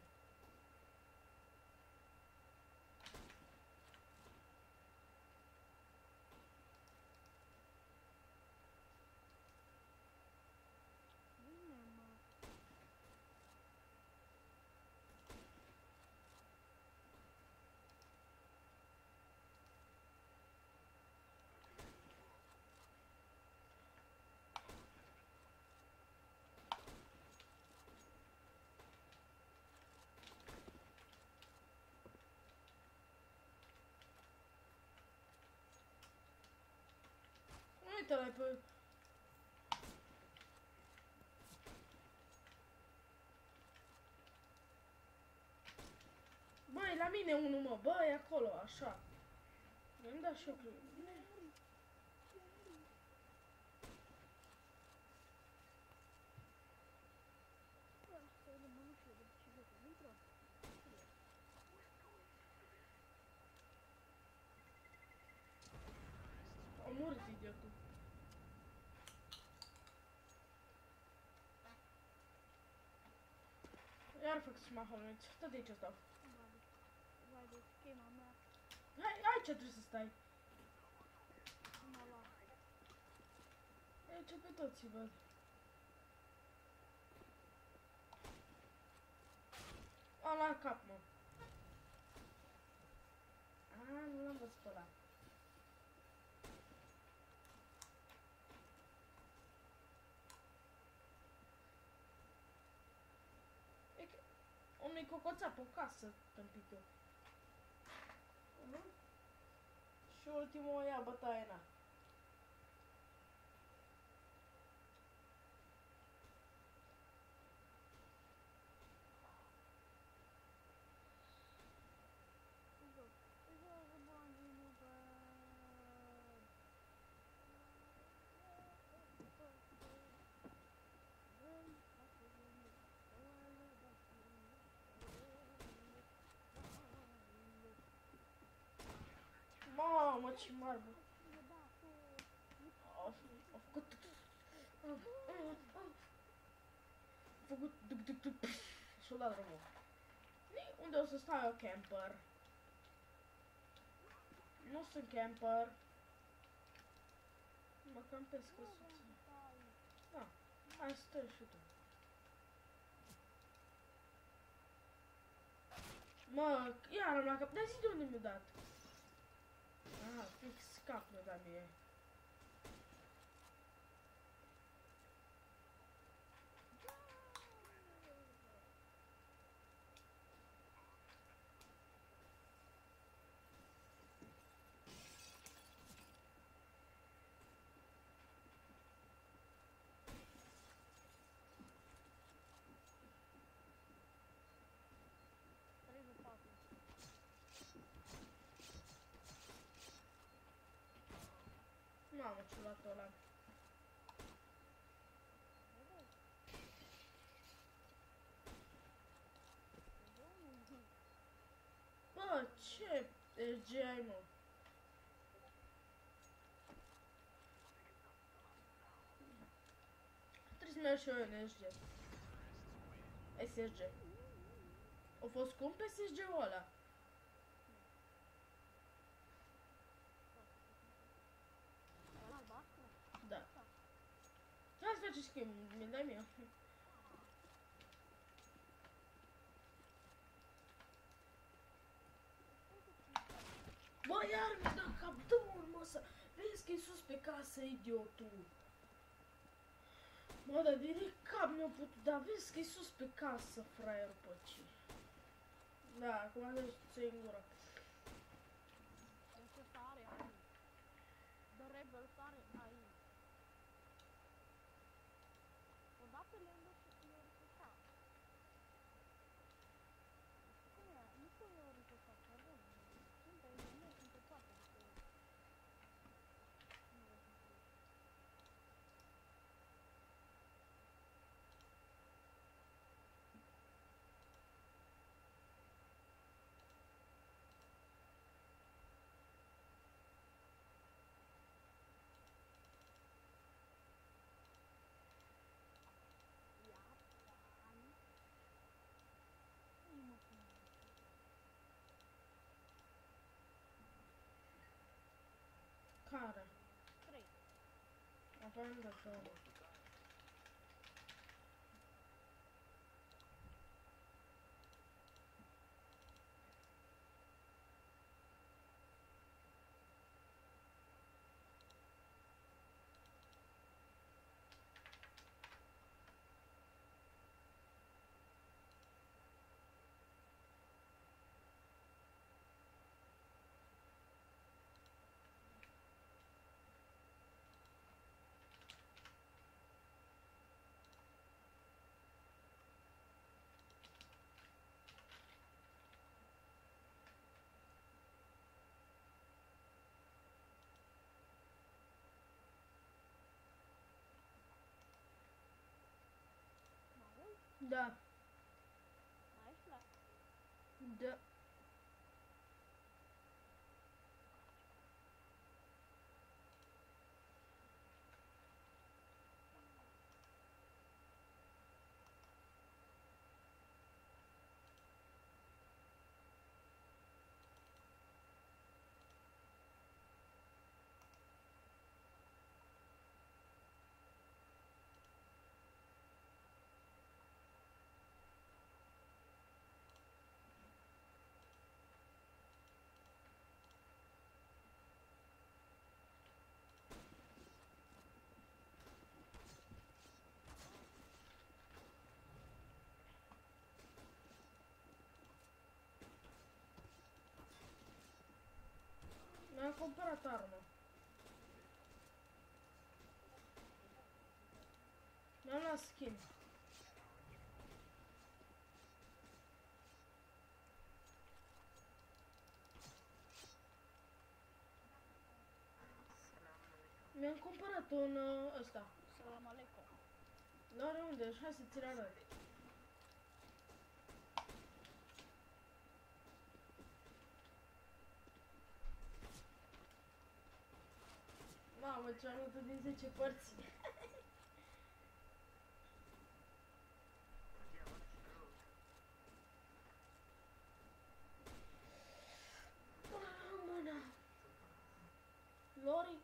Bine, mă. Uite-l pe... Băi, la mine unul, mă, băi, acolo, așa. Mi-am dat și eu cu... Bă, stai de mănușile de ce jocă. Intră. A murit idiotul. Iar fac smahăluneți. Tot de aici stau. Vai, vai de schema mea. Hai, aici trebuie să stai. M-a luat. Aici pe toți văd. A, la cap, mă. A, nu l-am văzut pe ăla. E că... Unui cocoța pe o casă, tâmpitul. Uh-huh. Și ultimul o ia bătaie, na. Joc. Joc banii nu văd. Mamă, ce marbă. A a făcut... A făcut... duc, duc, duc, și-o dat drumul. Unde o să stau eu camper? Nu sunt camper. Mă campez căsuță. Da, hai stai și tu. Mă, iar la cap, dar zi de unde mi-a dat? Ah, fix cap mi-a dat mie. treizeci și patru. Mamă, ce-a luat ăla. Bă, ce S G ai, mă? Trebuie să merg și eu în S G. S S G. A fost scump S S G-ul ăla. Ăla albastru? Da. Hai să facem schimb, mi-l dai mie. Bă, iar mi-a dat cap, dă-mă urmă să... Vezi că e sus pe casă, idiotul. Bă, dar direct cap mi-a putut, dar vezi că e sus pe casă, fraierul păci. Da, acum trebuie să ți-o în gură. De ce sare aici? The Rebel sare aici. O dat pe lângă și i-a ricoșat. Cum e? Nu știu i-a ricoșat, dar bun. Sunt pe el, nu sunt pe toate. Nu vă sunt pe aici. Ia, bani. Nu mă pune. Care? Trei. Apoi de două. Mă auzi? Da, Mai ești la... da. Mi-am cumpărat armă. Mi-am luat skin. Mi-am cumpărat un uh, ăsta. Salam aleikum. N-are unde, hai să ți-l arăt. Mamă, ce am luat din zece părți. Mâna. Lori?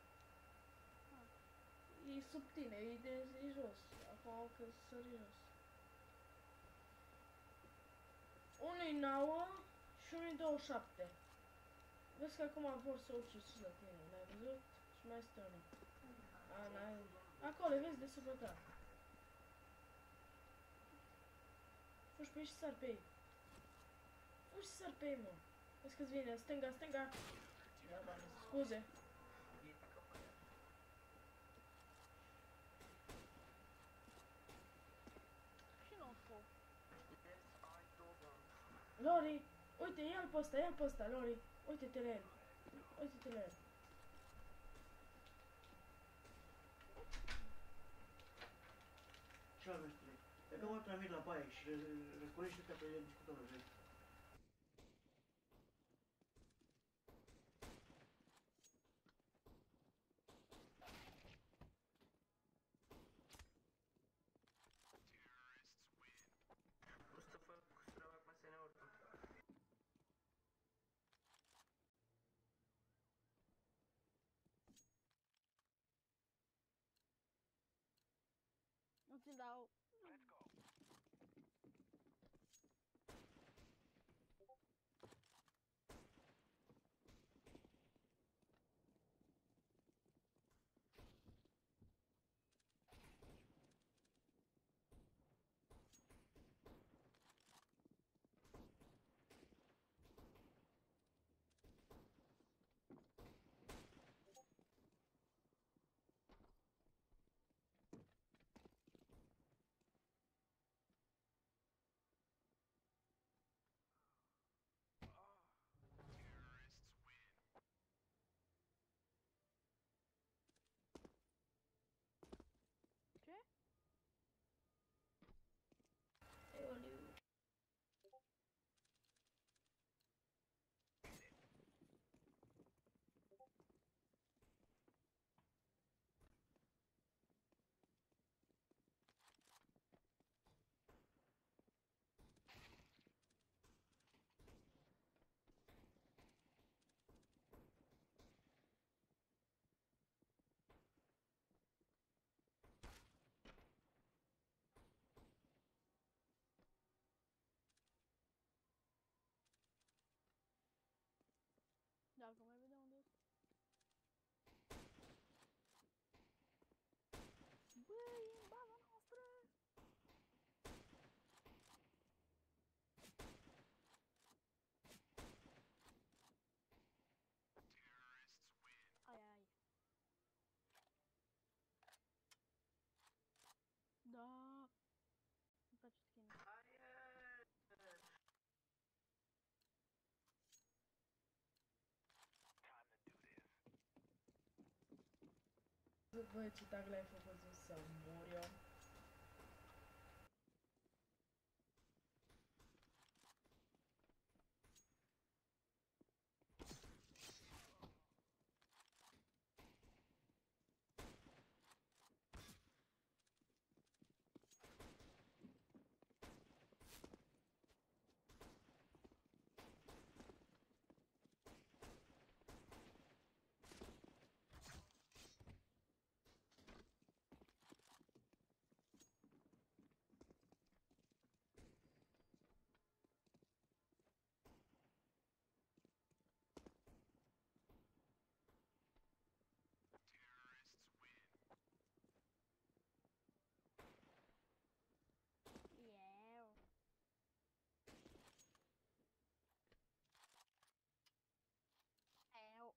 E sub tine, e de e jos. Acum că sări jos. Unul-i nouă. Și unul douăzeci și șapte. Vezi că acum vor să ucis și la tine, n-ai văzut? Și mai este unul. A, n-ai... Acolo, vezi, de sub ta. Fugi pe ei și sar pe ei. Fugi și sar pe ei, mă. Vezi că-ți vine, stânga, stânga. Da, bani, scuze. Și nu scop. Lori, uite, ia-l pe ăsta, ia-l pe ăsta, Lori. Uite-te la el. Uite-te la el. Ce am mestre? E că mă tramit la baie și răscolește-te pe el, discutăm, vezi? Mustafa kusura bakma seni vurdum. Nu ți dau. Ce? Eoliu. Dacă mai vedem unde este. Băi, e în baza noastră! Ai, ai. Da. Îmi place skin. Bă, ce tag l-ai făcut să mor eu. Eu. Eu.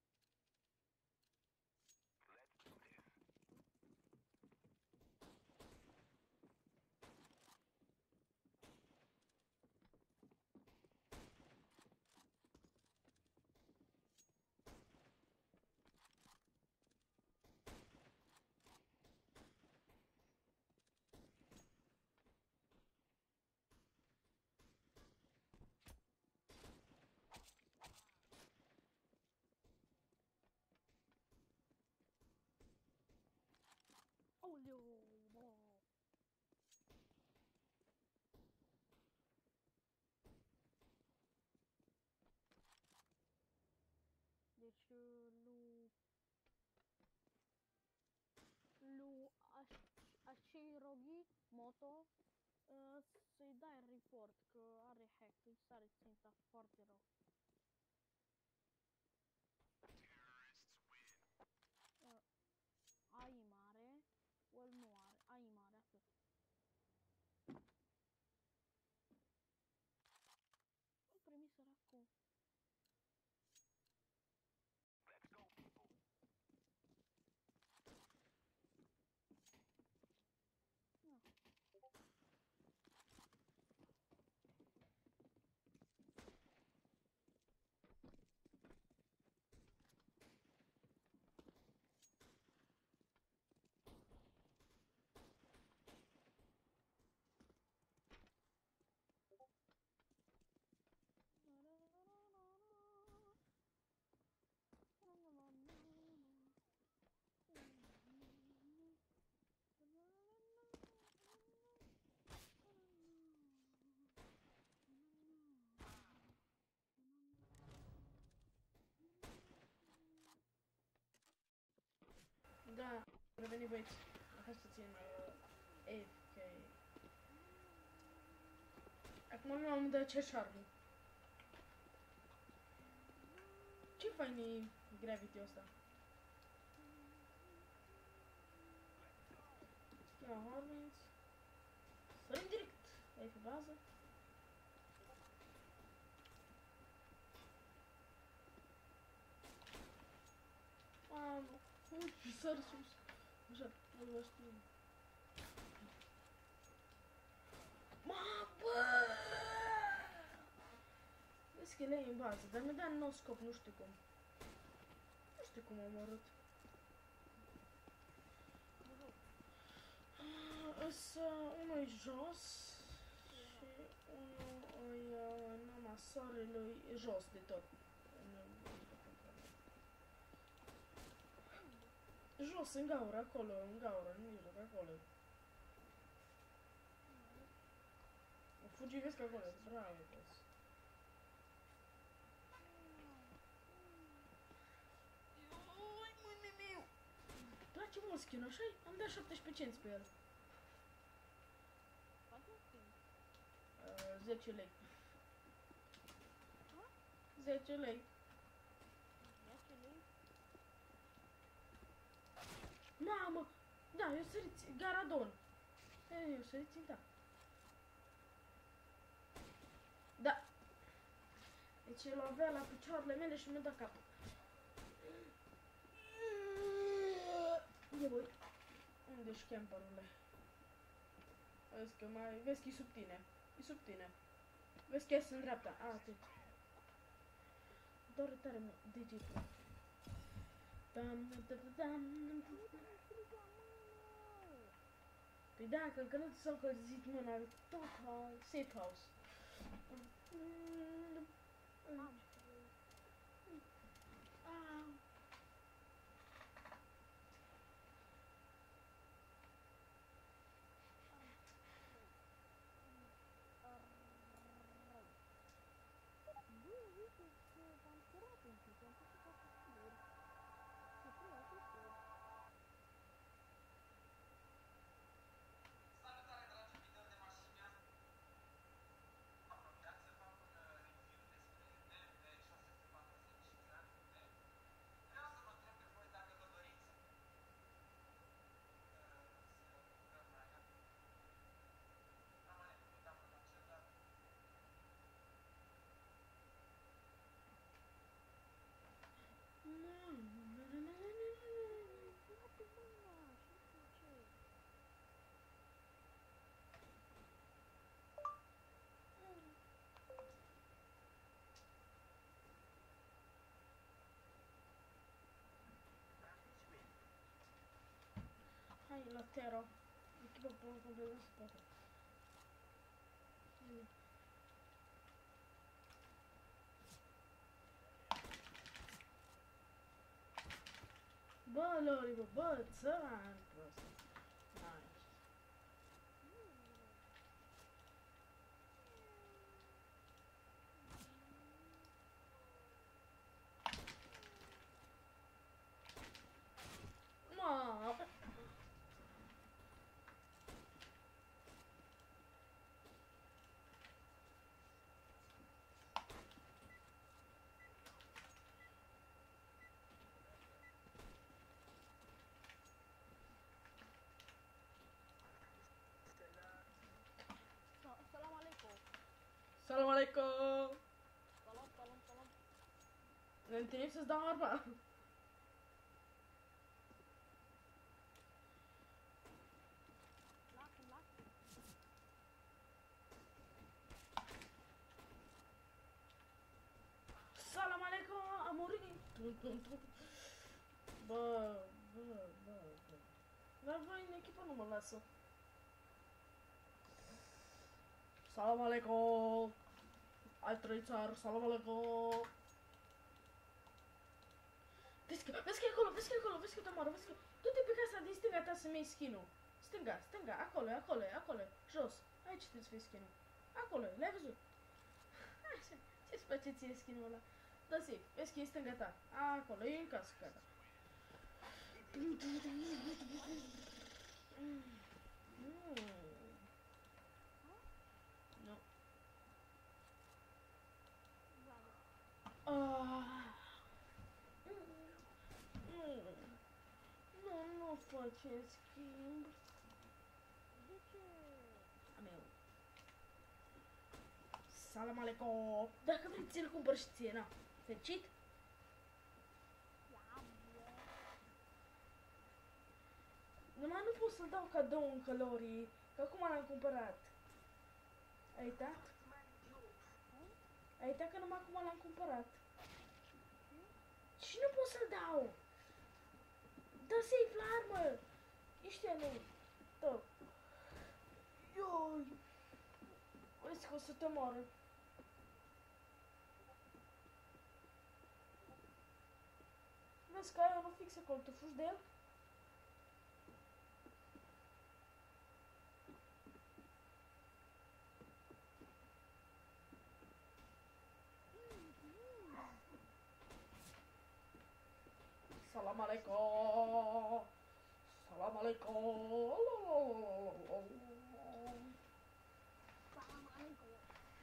Aoleu, bă. Deci lui lui Ashiroghi Moto uh, să-i dai report că are hack, îi sare ținta foarte rău. dracu. Na. Da, reveni băieți. A fost să țin uh, A F K. Acum nu am de ce șarmi. Ce fain e Gravity-ul ăsta? Schema Hornets. Sărim direct aici pe bază. Mamă, uite, sar sus. Așa, nu vă știu. Mamă, bă! Vezi că le în bază, dar mi-a dat nou scop, nu știu cum. Nu știu cum am omorât. Însă, unul e jos și unul e în urma soarelui jos de tot. Jos, în gaură, acolo, în gaură, în mijloc, acolo. O fugi, vezi că acolo, bravo, boss. Ui, mâine meu! Place mult skin, așa-i? Am dat șaptesprezece cenți pe el. Quanto skin? Uh, zece lei. zece lei. zece lei? Mamă! Da, eu săriți, Garadon. E, eu săriți, da. Da. Deci el avea la picioarele mele și mi-a dat capul. E, băi. Unde-și camperule? Vezi că mai... Vezi că e sub tine. E sub tine. Vezi că ies în dreapta. A, atât. Doare tare mă, degetul. Dam, dam, dam, dam. Păi da, că încă nu ți s-au încălzit mâna, tot safe house. Am. Au. Bă, uite că am curat un pic, am făcut toate skill-uri. Se prea ușor. Salutare, dragi iubitori de mașini! Apropiați să fac un review despre B M W șase sute patruzeci Grand Coupe. Vreau să vă întreb pe voi dacă vă doriți să lucrăm la ea. Am mai făcut anul acela. Frate, mâna, și nu știu ce. Hai la Tero. Echipă pe un complet de spate. Bă, Lori, bă, bă, țăran prost. Nice. Ma. Sa- Salam alaikum. Salam alaikum. Salam, salam. Ne întâlnim să-ți dau arma. Lasă, lasă. Salam aleikum, am murit. Tum, tum, tum. Bă, bă, bă, bă. Dar voi în echipă nu mă lasă. Salam aleikum. Al trei țar, salam aleikum. Vezi că, vezi că e acolo, vezi că e acolo, vezi că te omoară, vezi că... Du-te pe casa din stânga ta să-mi iei skin-ul. Stânga, stânga, acolo, acolo, acolo, jos. Aici trebuie să fie skin-ul. Acolo, l-ai văzut? Așa, ce-ți place ție skin-ul ăla? Da, safe, vezi că e stânga ta. Acolo, e în casă, gata. Mm. Nu. Vlad. Ah. Mm. Nu, nu face schimb. De ce? A meu. Salam aleikum. Dacă vrei ți-l cumpăr și ție, na. Fericit? Ia, bă. Numai nu pot să-l dau cadou în călorii, că acum l-am cumpărat. Ai uitat? Ai uitat că numai acum l-am cumpărat. Și nu pot să-l dau. Dă safe la armă. Ești nu. Dă. Ioi. Vezi că o să te moară. Vezi că ai unul fix acolo, tu fugi de el? Salam aleikum. Salam aleikum. Salam aleikum.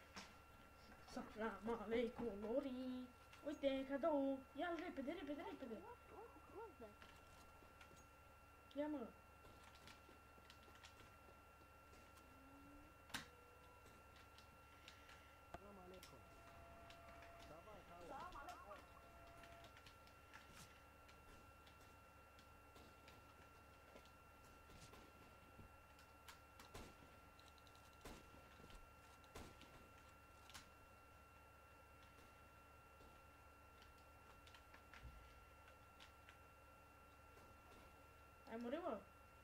Salam aleikum, Lori. Uite, cadou. Ia-l repede, repede, repede. What, what, what's that? Ia mă. Salam aleikum. Ai murit, mă?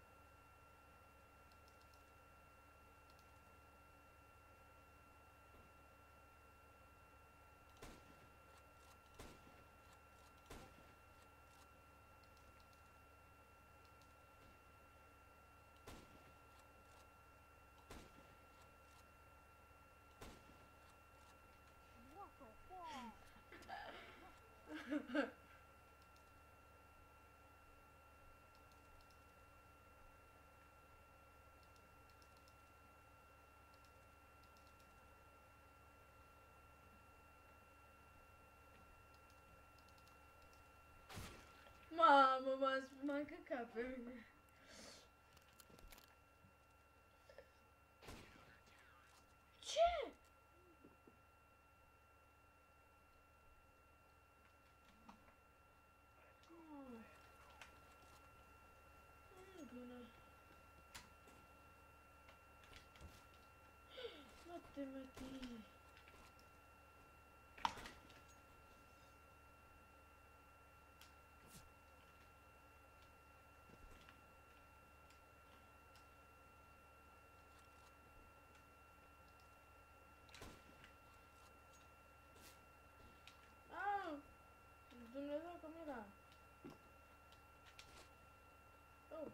What the fuck? Mamă, m-a m-a încăcat pe mine. Ce? Oh. Nu bine. Nu te meti. Au! Dumnezeu cum era? Oh!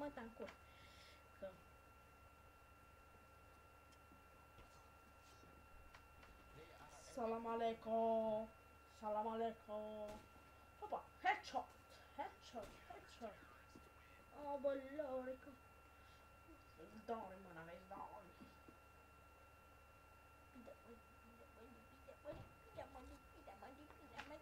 băta în cur. Că... Salam aleikum. Salam aleikum. Opa, headshot. Headshot, headshot. Oh, bălorică. Doamne, mâna mea, doamne. Pide, măi, pide, măi, pide, măi, pide, măi, pide, măi, pide, măi.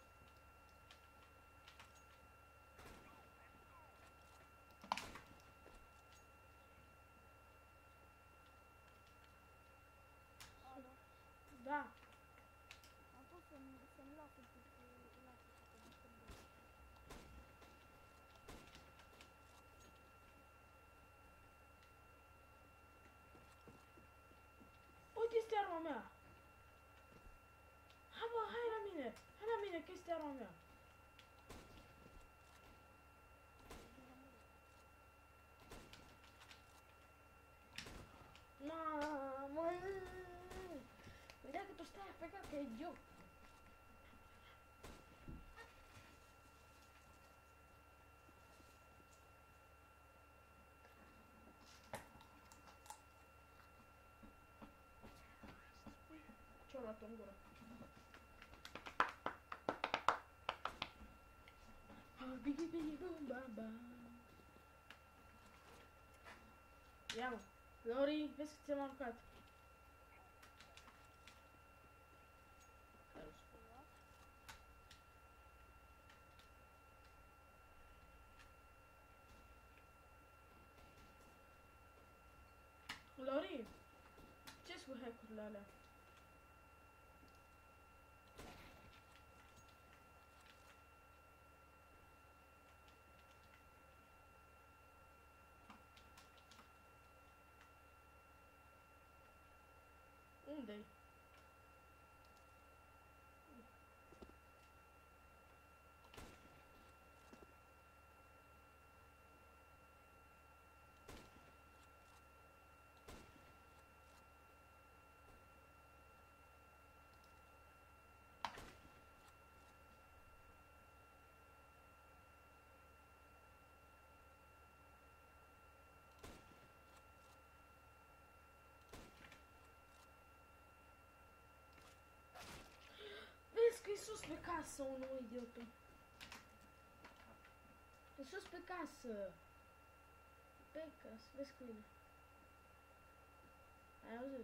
Alo, Da. am pus să-mi să-mi las un pic, lasă să te disturbez. Uite, este arma mea. Hai, bă, hai la mine. Hai la mine, că este arma mea. Mamă! Uite că tu stai apecat, că idiot. Ce-o luat în gură? Bigi bigi bum bam bam. Ia mă, Lori, vezi că ți-am aruncat. Care o spune? Lori, ce-s cu hack-urile alea? Unde-i? Vezi că e sus pe casă unul, idiotul. E sus pe casă. Pe casă, vezi cu mine. Ai auzit?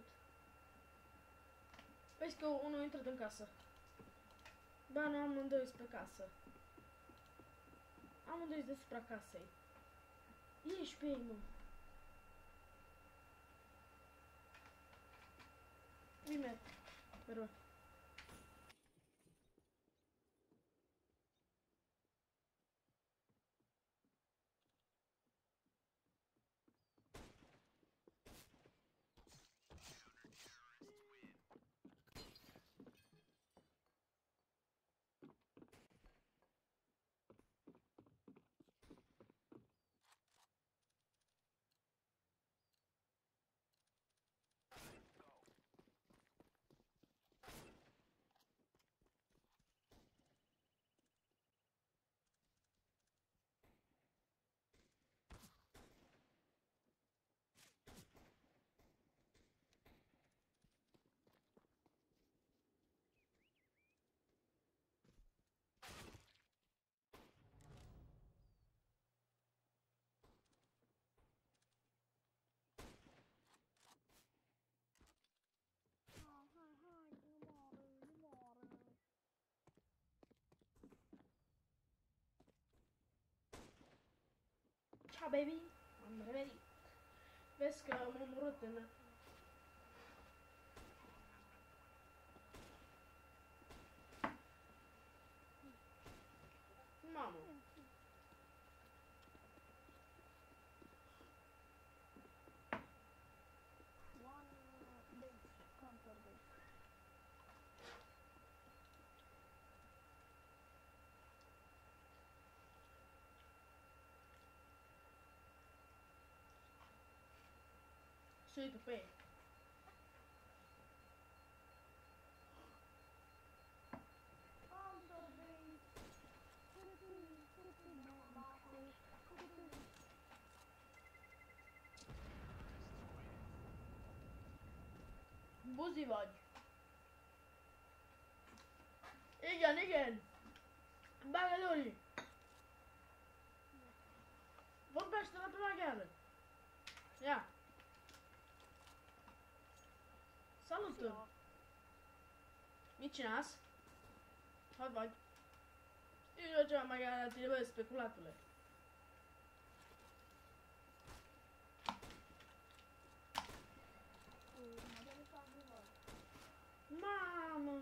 Vezi că unul a intrat în casă. Ba, nu, amândoi sunt pe casă. Amândoi sunt deasupra casei. Ieși pe ei, mă. Bine, mereu. Ah, hai, hai, nu moară, nu moară. Ciao, baby. Am revenit. Vezi că am omorât în... Mamă. One base, counter base. Se uită pe ei. Counter base. Put it in, put it in, base, put it in. buzi vagy. Igen, igen. Bárelőri. Vorbește la prima gheară. Ia. Saluturi. Micinas. Hai, vai. Știu eu ceva mai gare la tine, bă, speculatule. Mamă.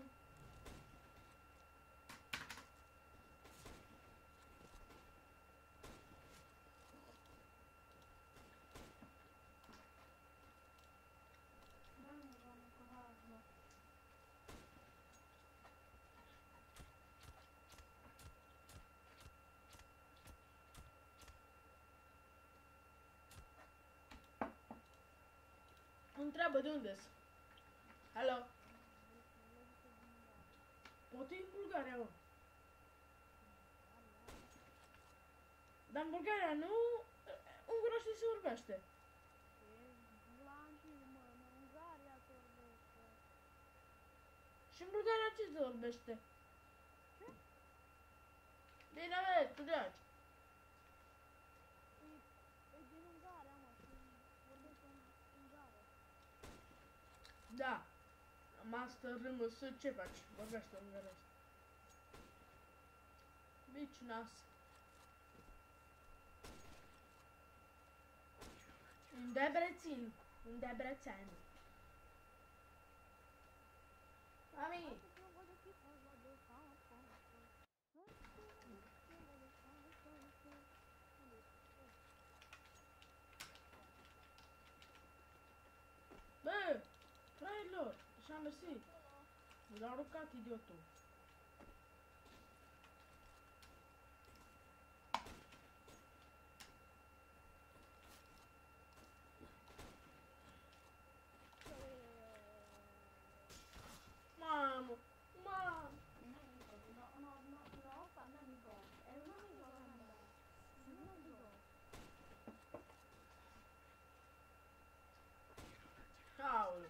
Întreabă de unde-s. Alo. Poate în Bulgaria, mă. Dar în Bulgaria nu... Ungură știi se vorbește. Și în Bulgaria ce se vorbește? Bine, vezi, tu de aici. Da. Master R M S, ce faci? Vorbește ungarez. Bici nas. În Debrețin. În Debrețen. Mami. Bă, fraierilor, așa mersi. L-a aruncat idiotul. Mamă, mamă. Aoleu.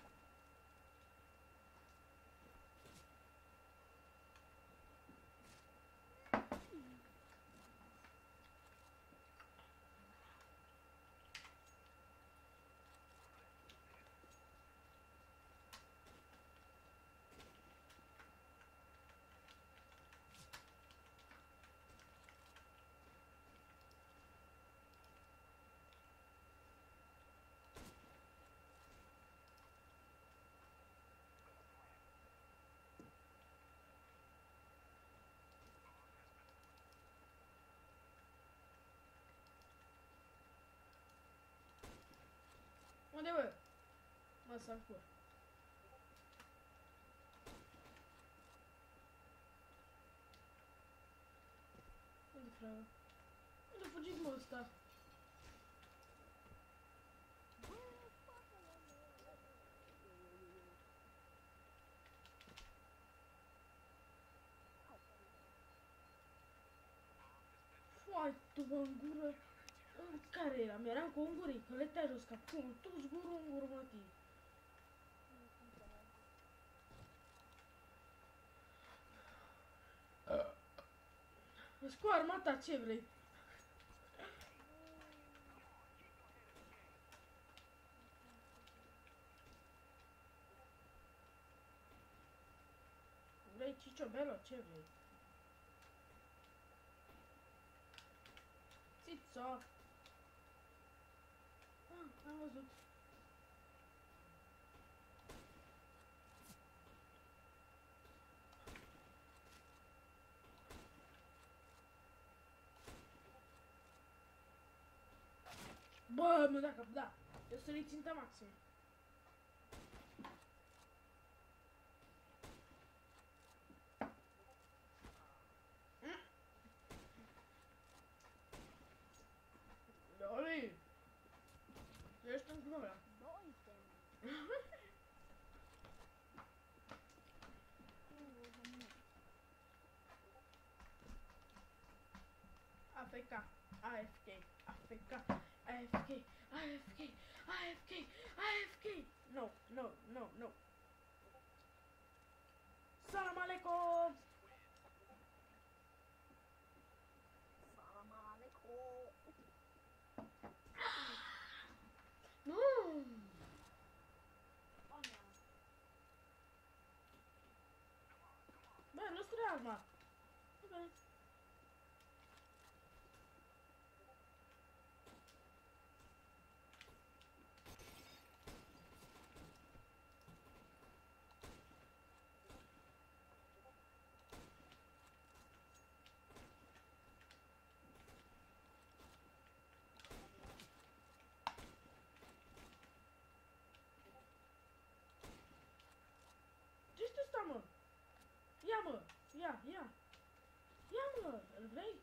Unde, bă? Mă, să-mi cur. Unde, frate? Unde fugit, mă, ăsta? Foarte bă, în gură. În care eram? Eram cu ungurii, că le te-ai jos ca cum, toți gură ungură, mă, tii. Ești cu armata, ce vrei? Vrei ciciobelo, ce vrei? Țițo! Ah, am văzut. Bă, mă, dacă, da, eu să-i țintă maxim. Loli! Ești în glora. A F K, A F K, A F K. A F K, A F K, A F K, A F K. No, no, no, no. Salam alaikum. Salam alaikum. Nu. Bă, nu-ți trebuie arma. Ok. Ce știu ăsta, mă? Ia, mă! Ia, ia! Ia, mă! Îl vrei?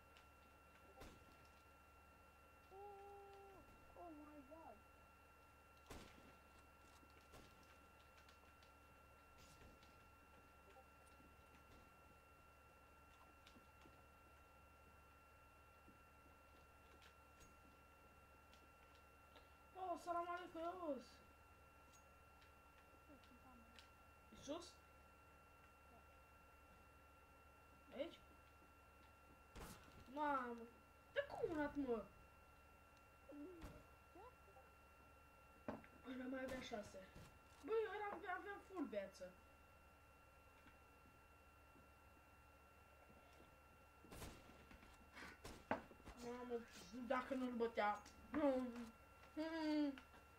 Oh, oh my god. Oh, salam alaikum, Ios! Sus? Aici? Mamă! De cum unat, mă? Ăla mai avea șase. Băi, eu eram, aveam full viață. Mamă, dacă nu-l bătea. Mm. Mm.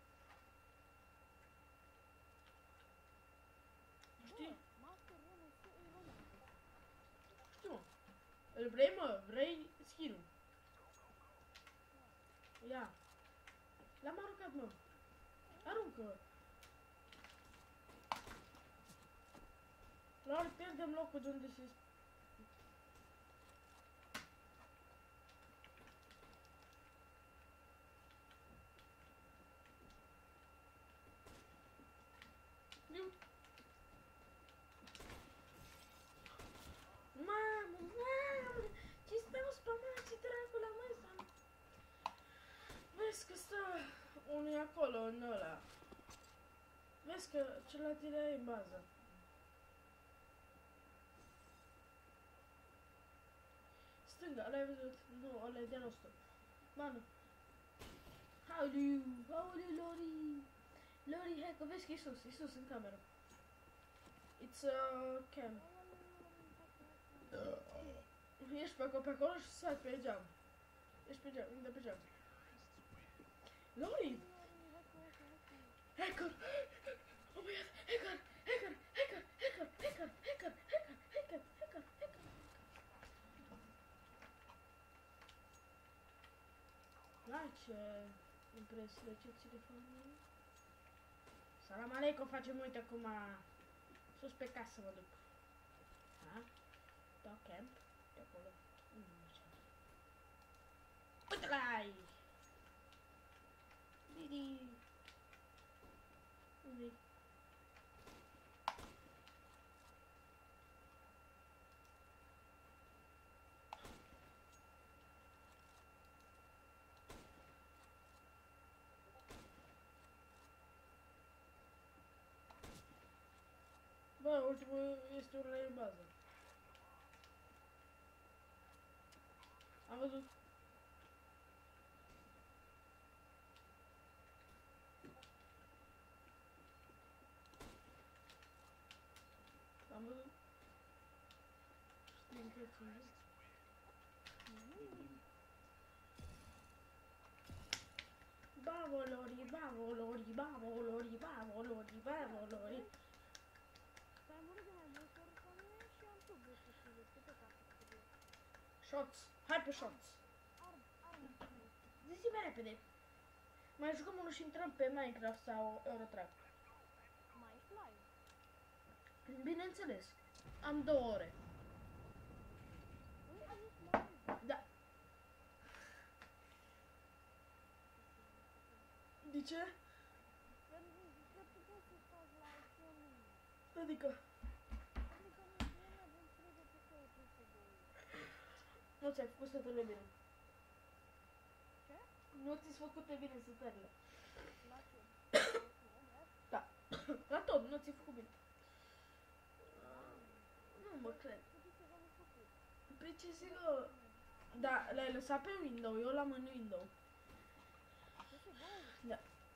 Știi? Master Rune, ce e Rune? Știu, mă. Îl vrei, mă? Vrei skin-ul? Ia. L-am aruncat, mă. Aruncă. La ori pierdem locul de unde se... Iu. Mamă, mamă, ce stau spamați, dracula, măi, să... Vezi că stă unul acolo, în ăla. Vezi că celălalt era în bază. Stânga, l-ai văzut? Nu, ăla e de-a nostru. Manu. Aoleu, aoleu, Lori. Lori, hai că vezi că e sus, e sus în cameră. It's a cam. Ești pe acolo, pe acolo și sari pe geam. Ești pe geam, de pe geam. Lori! Hacker! Oh my god! Hacker! Hacker! Hacker! Hacker! Hacker! Hacker! Hacker! Hacker! Hacker! Hacker! Da, ce impresiile ce ți le fac. Salam aleikum, facem, uite acum sus pe casă mă duc. Da? Da, camp. De acolo. Uite-l aici! Didi! Unde-i? Bă, ultimul este unul în bază. Am văzut. Am văzut. Știi că ți-i Bavolori, bavolori, bavolori, bavolori, bavolori. Stai murit de mai multe ori ca mine și am tot găsit câte carte câte. Shots. Hai pe shots. Arm, arm. Zi mai repede. Mai jucăm unul și intrăm pe Minecraft sau Eurotrack. Mai ești live. Bineînțeles. Am două ore. Ui, ești live. Da. De ce? Pentru că tu poți să faci live și eu nu. Adică. Adică nu nu avem pregătit să o să doi. Nu ți-ai făcut setele bine. Ce? Nu ți-s făcute bine setările. La ce? Da. La tot, nu ți-ai făcut bine. Nu mă cred. Puteți să v-am făcut. Păi ce zic eu? Da, l-ai lăsat pe Windows, eu l-am în Windows. Ce se gău? Da.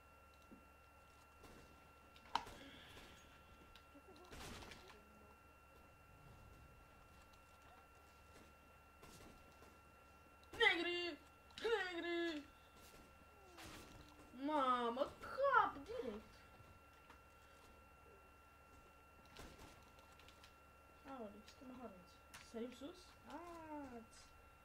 Ce se gău? Negri! Negri! Mamă, cap direct. Aole, stai mă harniți. Sărim sus? Ați.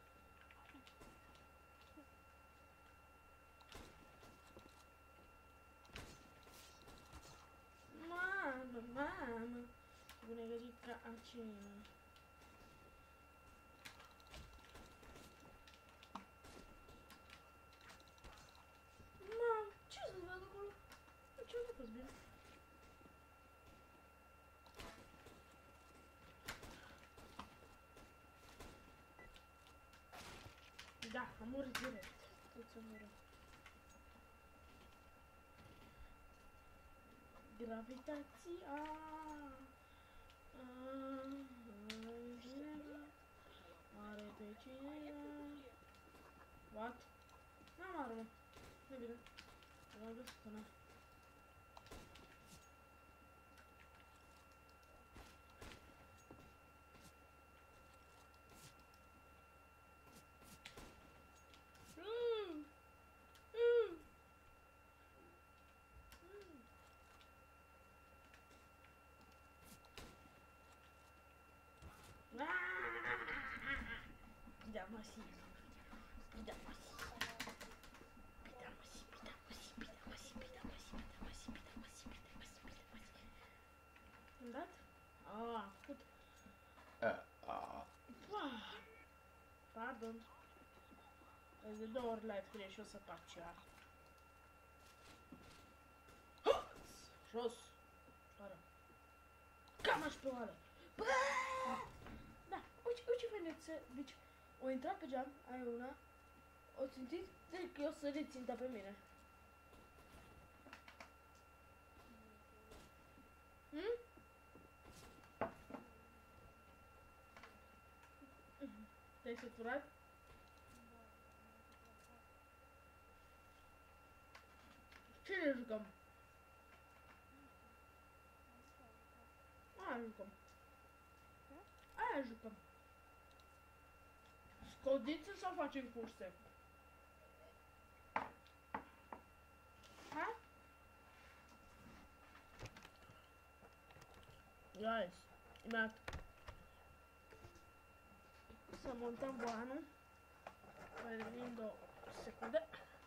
Mamă, mamă. Bunegărica aceea. Mamă, ce să văd acolo? Ce nu fost bine? Da, am murit direct. Toți am murit. Gravitația. Are pe cineva. What? N-am armă. Nu bine. Am găsit până. Mm. Mm. Mm. Da, mă, si. Da, mă, si. Da, mă, si. Da, mă, si. Da, mă, si. Da, mă, si. Da, mă, si. Da, mă, si. Da, mă, si. Da, mă, si. Am dat? Ah, am făcut. Pah. Pardon. De două ori live scrie și o să fac ceva. Jos. Soară. Cam aș pe oală. Da, uite, uite, vedeți, deci, o intrat pe geam, aia una, o țintit, zic că eu sărit ținta pe mine. Hmm? Te-ai săturat? Ce ne jucăm? Aia jucăm. Aia jucăm. Scodiță sau facem curse? Ha? Guys, imediat. Să montăm volanul. Mai revin două secunde.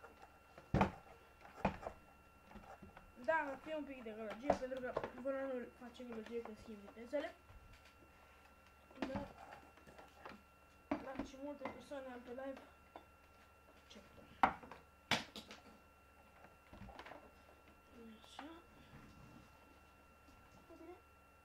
Da, va fi un pic de gălăgie, pentru că volanul face gălăgie când schimb vitezele. Da. Dar și multe persoane am pe live. Ce putem? Așa. E bine?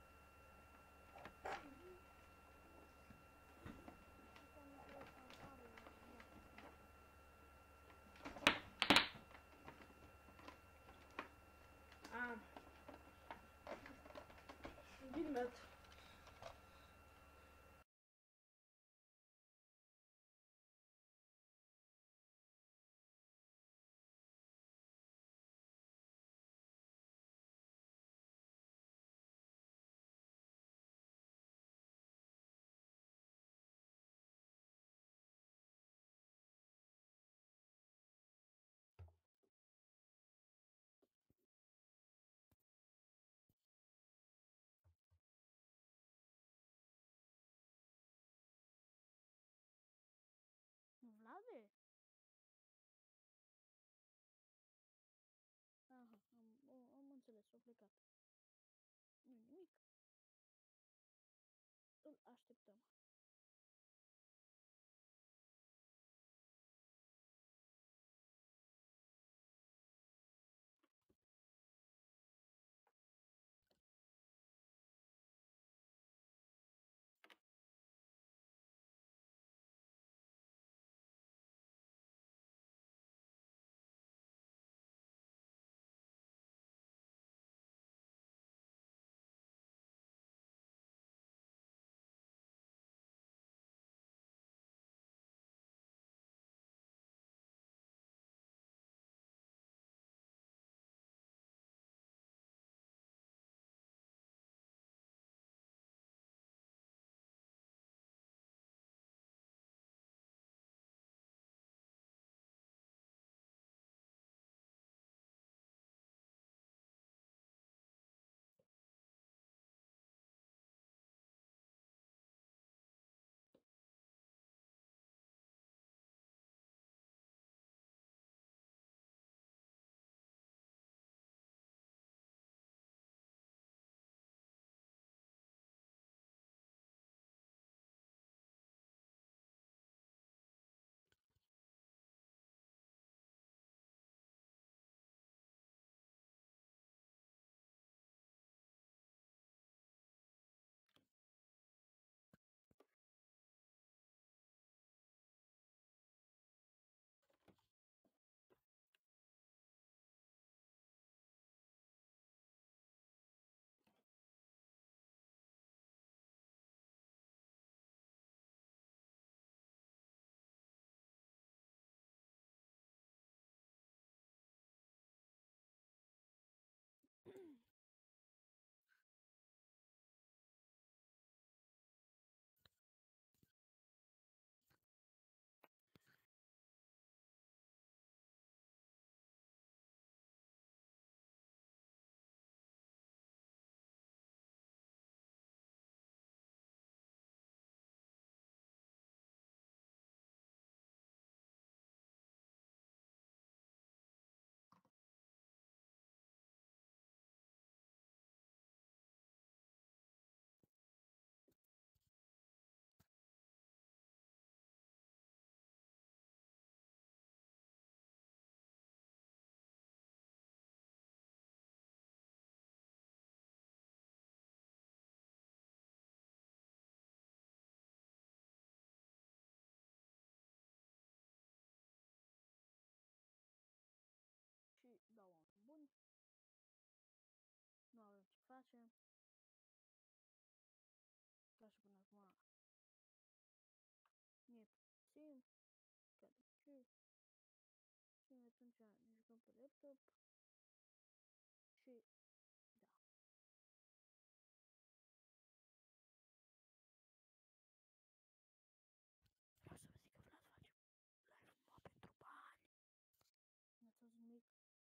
Am. Bilmet. Vlade? Aha, am, o, am înțeles, a plecat. Nu nimic. Îl așteptăm. buni. Nu avem ce facem. Ca și până acum. Ne puțin. Ca de ce. Și atunci ne jucăm pe laptop. Și da. Vreau să vă zic că vreau să facem live numai pentru bani. N-ați auzit nimic?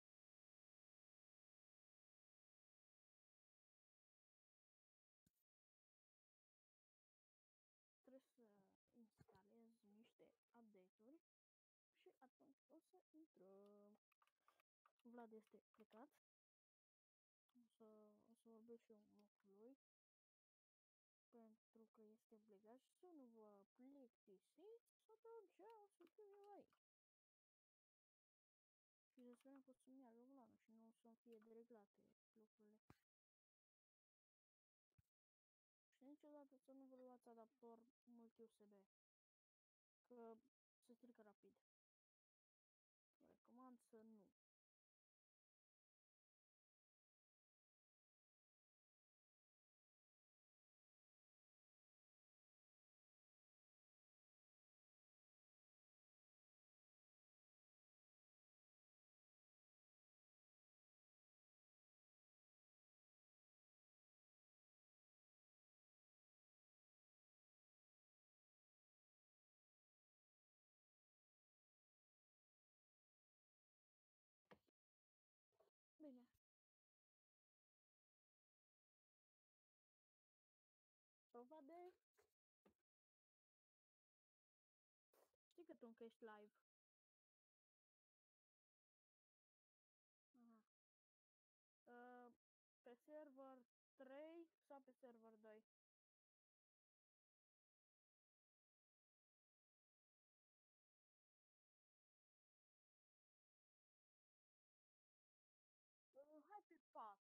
Trebuie să instalez niște update-uri și atunci o să intrăm. Vlad este plecat. O să, o să vorbesc și eu în locul lui. Pentru că este obligat și să nu vă plictisiți, atunci o să fiu eu aici. Și să sperăm că o să meargă volanul și nu o să fie dereglate lucrurile. Și niciodată să nu vă luați adaptor multi-U S B, că se strică rapid. Vă recomand să nu. Bine. Provade. Știi că tu încă ești live. Aha. Uh, pe server trei sau pe server doi? Uh, hai pe patru.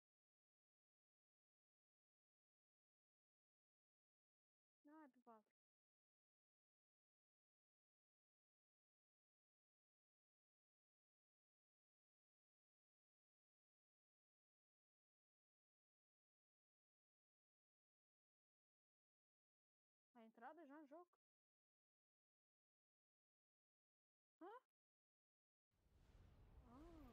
Hai pe patru. Ai intrat deja în joc? Ha? Ah.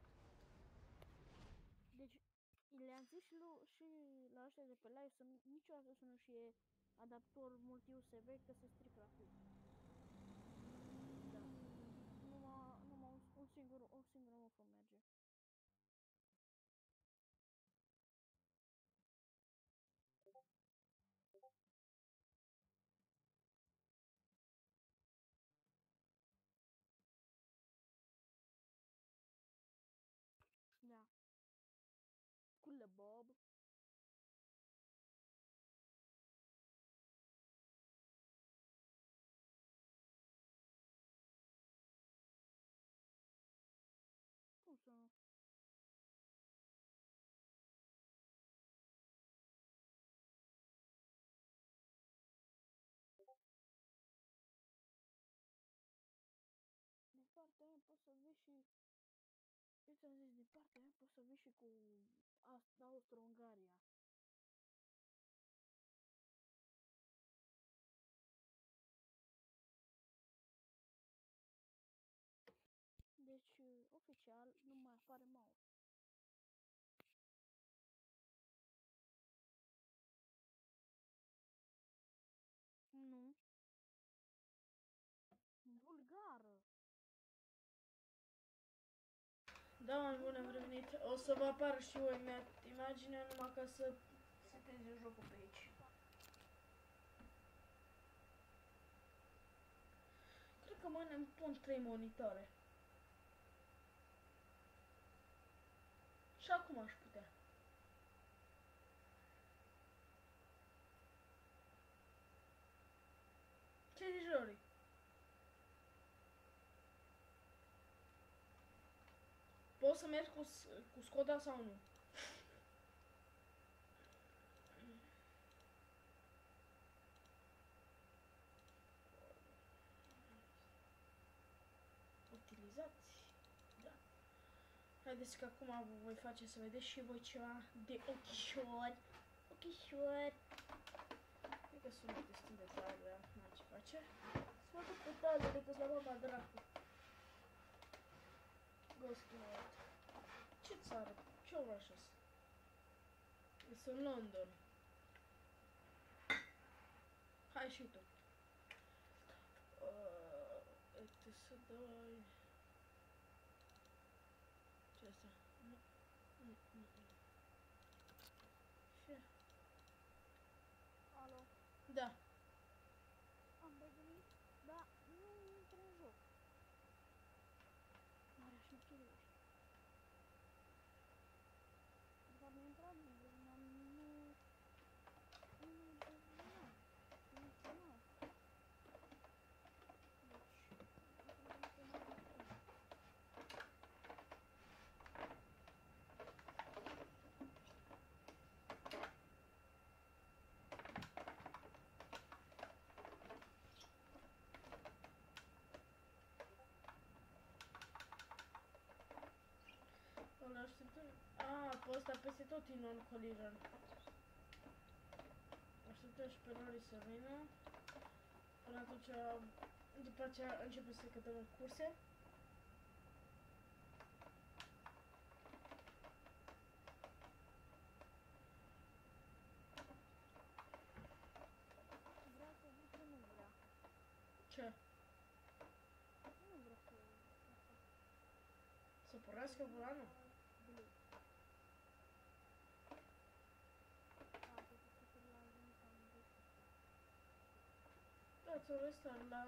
Deci, le-am zis și, lui, și la ăștia de pe live să nu, niciodată să nu fie adaptor multi-U S B, că se strică rapid. Da. Numai, numai un, un singur, o singură mufă merge. Da. Culă Bob. Cum să nu? De partea aia poți să vii și... Eu ți-am zis, de partea aia poți să vii și cu Austro-Ungaria. Deci, oficial, nu mai apare mouse. Nu. Vulgară. Da, mai bun, am revenit. O să vă apară și o imagine numai ca să seteze jocul pe aici. Cred că mai îmi pun trei monitoare. Și acum aș putea. Ce zici, Rory? Poți să mergi cu, cu Skoda sau nu? Utilizați. Da. Haideți că acum vă voi face să vedeți și voi ceva de ochișori. Ochișori. Cred că sună destul de tare, dar n-am ce face. Să mă duc pe tare decât la mama dracu. Ghost World. Ce țară? Ce oraș ăsta? Este în London. Hai și tu. Uh, Este să dai... Ce asta? Nu. Nu, nu, nu. Ce? Alo, Da. am revenit, dar nu intră în joc. Marea șmecherie ăștia. Doar mi-a intrat, n-am, nu... Nu, nu, nu, nu, funcțional. Deci, nu trebuie să mă Îl așteptăm. Ah, pe ăsta peste tot e non-collision. Așteptăm și pe Lori să vină. Până atunci, după aceea începem să cădăm în curse. vrea să zic că nu vrea. Ce? Nu vrea să... Să pornească volanul? Blue. A, cred că se la venit am văzut. Dați-o restart la...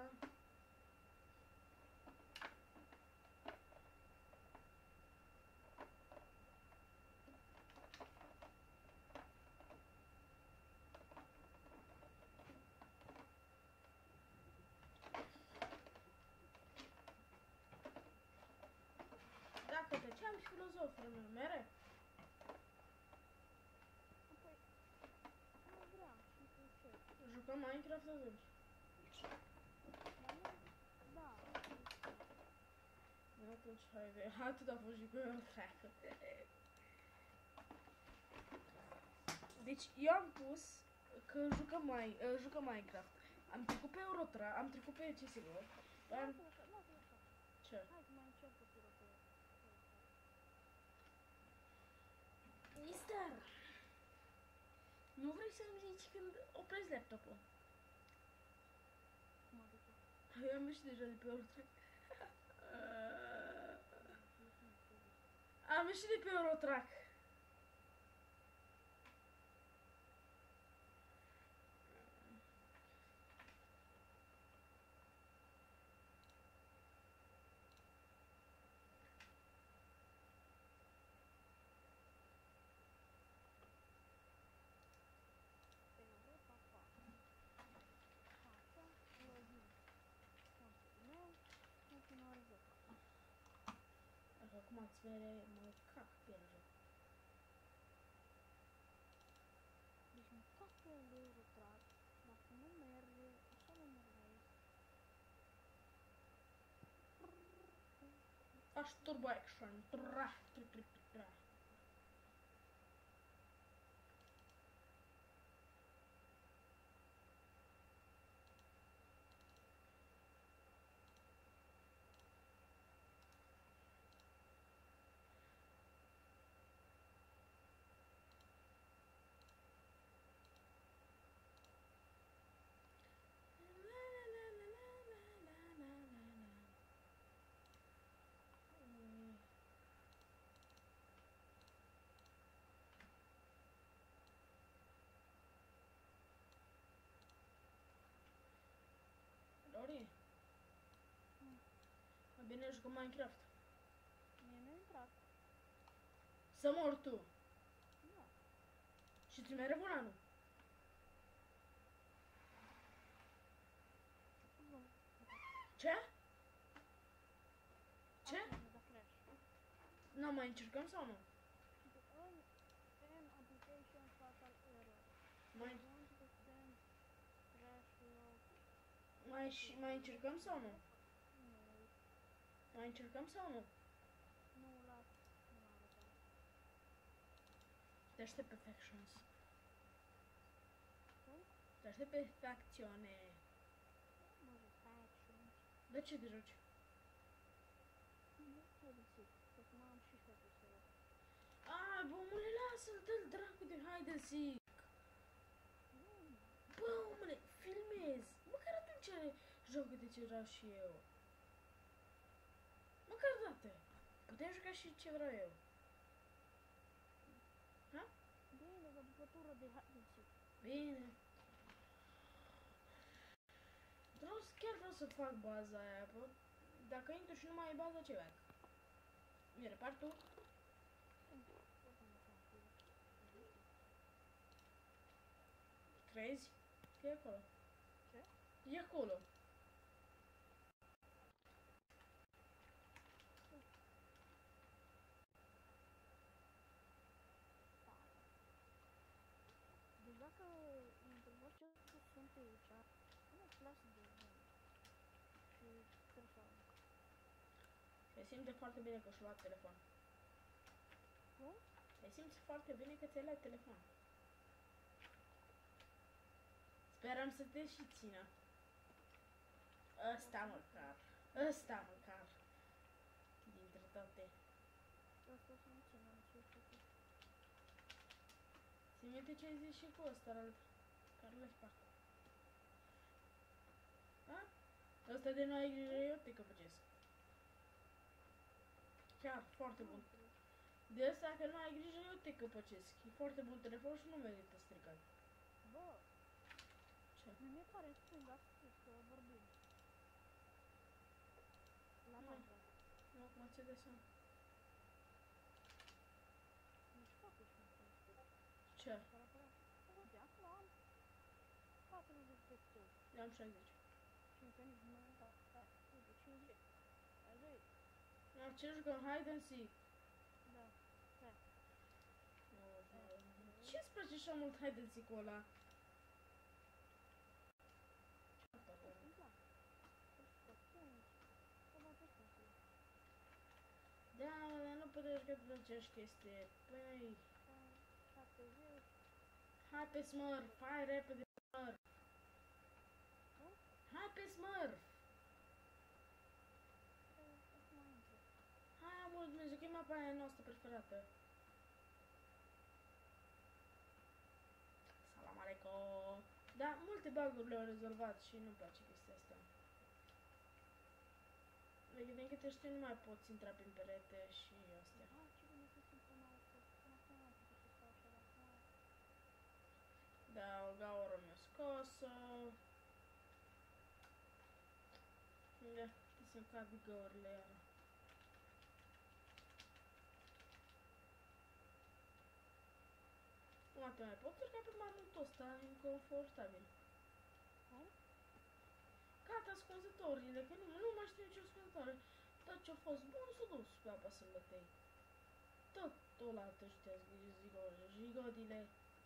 Dacă tăceam și filozoful meu, mere? Apoi, nu vrea și cu ce? Jucăm Minecraft atunci. Dar nu... Da. Atunci, haide, atât a fost și cu eu, treacă. Deci, eu am pus că jucăm, mai, uh, jucăm Minecraft. Am trecut pe Eurotrack, am trecut pe C S G O. Am... Lasă-l așa, lasă-l așa. Ce? Hai că mai încep o tură pe... Mister! Nu vrei să-mi zici când oprezi laptopul? Cum adică? Eu am ieșit deja de pe Eurotrack. Am ieșit de pe Eurotrack. Europa, pa. Așa, login. Contul meu, continuare joc. Dacă acum îți vede, mă cac pe el joc. Deci mă cac pe el de Eurotrack, dacă nu merge, așa nu mergesc. Faci turbo action. Tra, tra, tra, tra. Lori, mai bine jucăm Minecraft. Mie mi-a intrat. Să mor tu. Da. Și ți mere volanul. Nu. Ce? Ce? Asta mi-a dat crash. Nu mai încercăm sau nu? În N application fatal error. Mai, one percent crash log. mai, și- mai încercăm sau nu? Nu. Mai încercăm sau nu? Nu las. Te aștept perfections. Cum? Te aștept perfecțiune. Mă joc Faction. De ce te joci? Nu, haideți să că acum am și șapte să rog. A, bă, omule, lasă-l, dă-l dracu de hide and seek. Nu, Bă, omule, filmezi. Măcar atunci joc de ce vreau și eu. Măcar dată. Putem juca și ce vreau eu. Ha? bine, dar după tură de haideți. Bine. Vreau, să- chiar vreau să fac baza aia, bă. Dacă intru și nu mai e baza, ce fac? Mi repar tu? Crezi? Că e acolo. Ce? E acolo. Deci dacă mă întrebați ce sunt aici, nu mă place de bun. Și trebuie să arunc. Se simte foarte bine că și-a luat telefon. Cum? Se simte foarte bine că ți-ai luat telefon. Sperăm să te și țină. Ăsta măcar. Ăsta măcar. Dintre toate. Asta să nu țină, nu știu ce fac. Ți minte ce ai zis și cu ăsta, Ralf? Care l-ai spart. A? Ăsta de nu ai grijă, eu te căpăcesc. Chiar, foarte bun. De ăsta, că nu ai grijă, eu te căpăcesc. E foarte bun telefon și nu merită stricat. Bă, Ce? mie pare în stânga spus că vorbim. La Nu. Minecraft. Nu, acum ți dai seama. Deci foarte șmecher. Ce? Care apărea. Uite, acum am patruzeci de stări. Eu am șaizeci. Și încă nici nu am dat. Hai, uite, cincizeci. Hai, Am ce jucăm hide and seek. da. Hai. Ce-ți place așa mult hide and seek-ul ăla? Îmi place. Îți pățânci. Să mă pățânci. Da, mă, dar nu putem juca tot aceeași chestie. Păi, șaptezeci. hai pe Smurf, hai repede Smurf. Nu? Hai pe Smurf. Acum intră. Hai, amor Dumnezeu, că e mapa aia noastră preferată. Salam aleikum. Da, multe bug-uri le-au rezolvat și nu-mi place chestia asta. Adică din câte știu nu mai poți intra prin perete și astea. Ah, ce bine că sunt până acum. Până acum n-am putut să stau așa, dar acum... Da, o gaură mi-a scos-o. Da, trebuie să-mi cad găurile iară. Acum te mai pot urca pe mamutul ăsta, e inconfortabil. Cum? Gata, ascunzătorile, că nu, nu mai știu nicio ascunzătoare. Tot ce-a fost bun s-a dus pe apa sâmbătei. Tot ăla ăștia zigodile.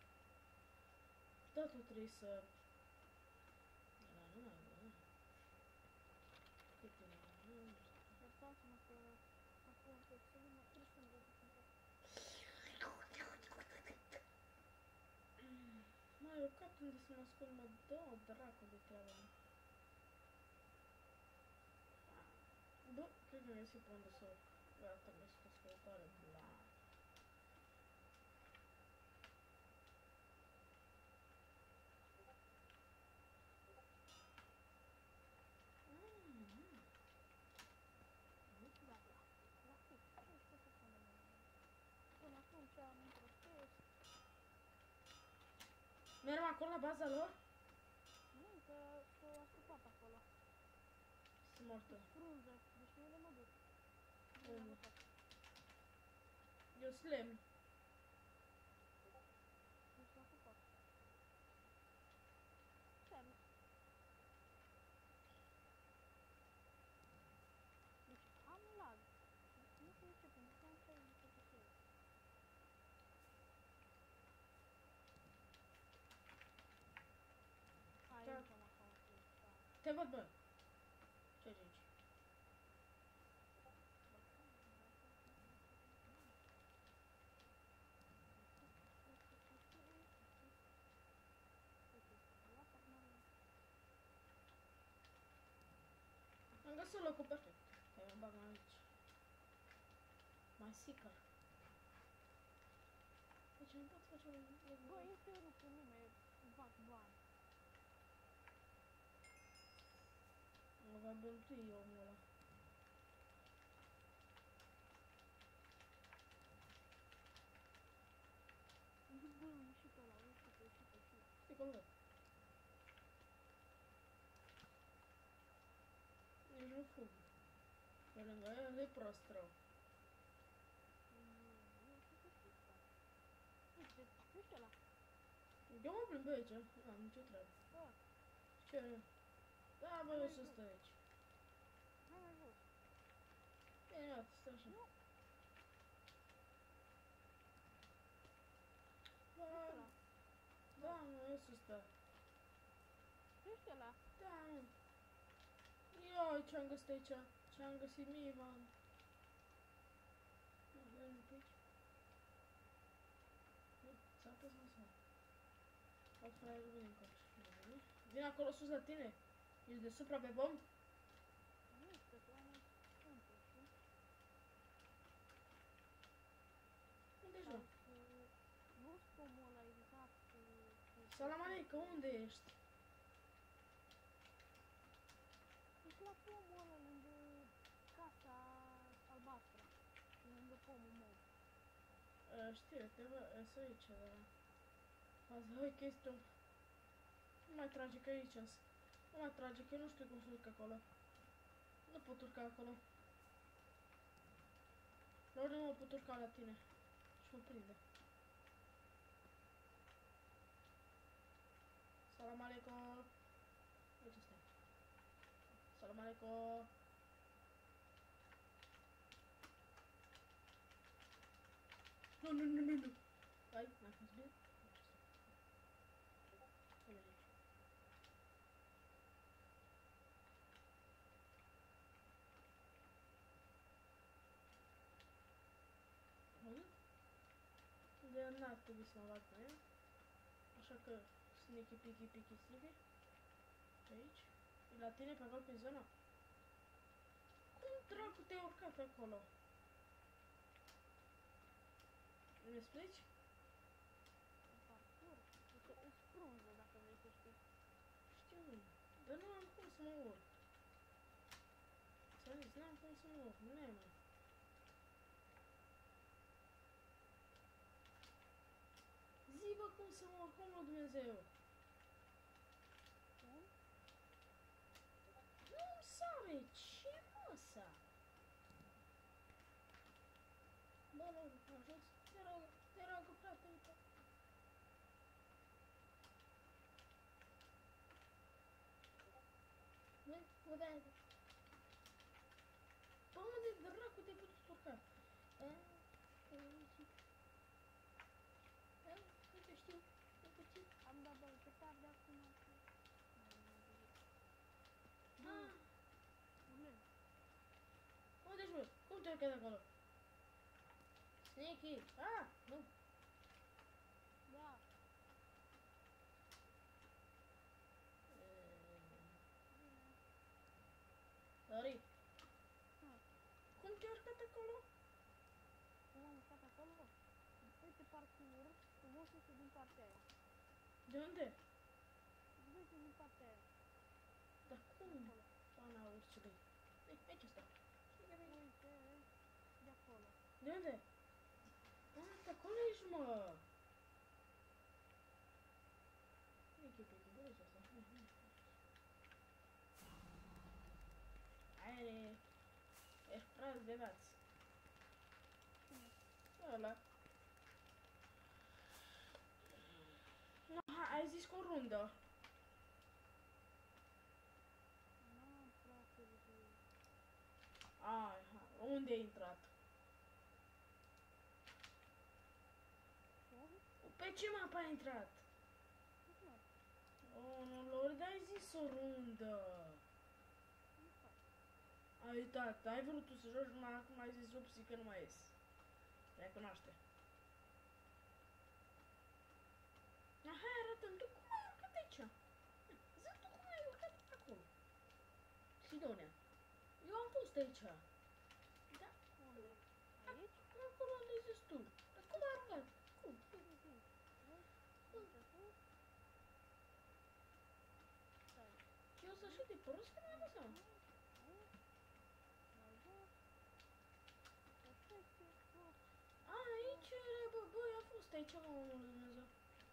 Totul trebuie să... Da, nu mai bun. Cât e mai Iertați-mă că acum pe ține mă treci când văd cum fac. Mai urcat unde să mă ascund, mă dă o dracu de treabă. Bă, cred că mi-a găsit pe unde să urc. Gata, mi-a scos ascultare, bla. Gata. La fix, cincisprezece secunde mai am. Până atunci am împrostesc. Mergem acolo la baza lor? Nu, că s-o ascupat acolo. Sunt mortă. Frunze, deci unde mă duc? Unde? Unde? Eu sunt lemn. Deci s-a ocupat. Serios. Deci am lag. Nu știu de ce, pentru că am treizeci de F P S. Hai, Da. intrăm acolo. Te văd, bă. Ce zici? găsit locul perfect. Hai, mă bag mai aici. Mai sicker. Deci nu pot face un... Bă, este unul cu nume, fac bani. Mă va bântui omul ăla. Bă, și pe ăla, uite pe și pe și. Știi cum văd? Nici nu fug. Pe lângă el e prost rău. Uite, uite ăla. Eu mă plimb pe aici, nu am nicio treabă. Bă, Ce? Da, bă, eu să stai aici. hai mai jos. Bine, iată, stai așa. Nu. Da, Uite ăla. da, mă, eu să stai. Uite ăla. Da, mă. Ia, ce-am găsit aici? Ce-am găsit mie, Ivan? Nu, veni pe aici. Nu, țapă sau sau? Alt fraierul vine încoace. Vine acolo sus la tine? Ești deasupra pe pom? Nu, că tu am întâmplă, știi? Unde-i Sau joc? cu... Nu-s pomul ăla exact cu... cu- Salamanică, unde ești? Ești la pomul ăla lângă casa albastră. Lângă pomul meu. Uh, știu, te văd, sunt aici, dar... Azi, hai că este un... Nu mai trage că aici -s. Nu mai trage că eu nu știu cum să urc acolo. Nu pot urca acolo. La urmă mă pot urca la tine. Și mă prinde. Salam aleikum. Aici stai. Salam aleikum. Nu, nu, nu, nu, nu. Hai, n-ai fost bine? Hai, mergi aici. Auzi? De n-ar trebui să mă bag pe el. Așa că sneaky, picky, picky, sneaky. Pe aici. E la tine pe acolo, pe zona. Cum dracu te-ai urcat acolo? Îmi explici? În parcurs. Uite, îți frunză dacă vrei să știi. Știu, dar nu am cum să mă urc. Ți-am zis, n-am cum să mă urc, nu ne-ai mai. Zi, bă, cum să mă urc, omul Dumnezeu. Cum? Nu-mi sare, ce mă sa? Bă, nu, mă ajut, te rog, te rog, frate, uite. Bă, unde ai? Bă, unde dracu te-ai putut urca? A, aici. A, uite, știu, uite, știu. Am dat băi pe tarde acum. Ah, Ulem. unde ești, bă? Cum te-ai urcat acolo? Sneaky! Ah, nu! Da. Sorry. Ha. Cum te-ai urcat acolo? Cum am stat acolo? Uite parcurs. Frumos este din partea aia. De unde? Uite din partea aia. Dar cum? Acolo. Pana urțului. Ei, aici stă. Uite. De acolo. De unde? Ah, de acolo ești, mă! Pichi, pichi, bă, ce asta? Hai, ești prost de vaț. Cine? Ăla. Nu, hai, ai zis cu o rundă. N-am prea târziu. Ai, hai, unde ai intrat? Cum? Pe ce mapă ai intrat? Nu. Oh, nu, Lord, ai zis o rundă. Nu fac. Ai uitat, ai vrut tu să joci, numai acum ai zis upsi că nu mai ies. Recunoaște. Ah, hai, arată-mi tu cum ai urcat aici. Zi tu cum ai urcat acolo. Sidonia. fost aici. Da, Unde? Aici? acolo unde ai zis tu. Dar cum ai aruncat? Cum? Uite, vezi? Uite sus. Stai. Și eu să și de prost că n-am lăsat. Aici. Mai jos. Perfect. Sus. A, aici era, bă, bă, a fost aici, mă, omul lui Dumnezeu.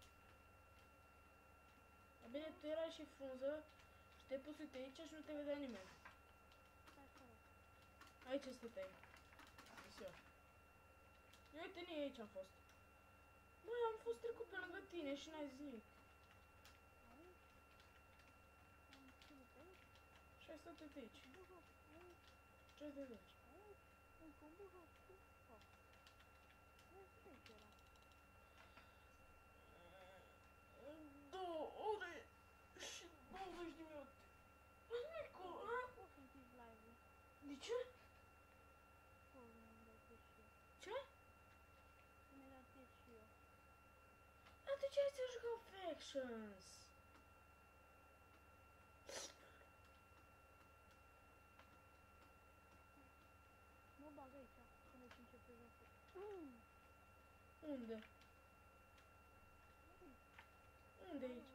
Dar bine, tu erai și frunză și te-ai pus, uite, aici și nu te vedea nimeni. Stai, stai. Aici stăteai. Zis eu. Eu, uite, nici aici am fost. Măi, am fost trecut pe lângă tine și n-ai zis nimic. Aici. Am ținut aici. Și ai stat uite aici. Bujoc. Aici. Ce ai de aici? Aici. Încă un bujoc. Sus. Fac. Vezi? Aici era. Două ore și douăzeci de minute. Nicu, ha? Poți să închizi live-ul. De ce? Poți să-mi dai test și eu. Ce? Să-mi dai test și eu. Dar de ce ai să jucăm Factions? Mă bag aici, până ce începe jocul. Unde? Unde aici?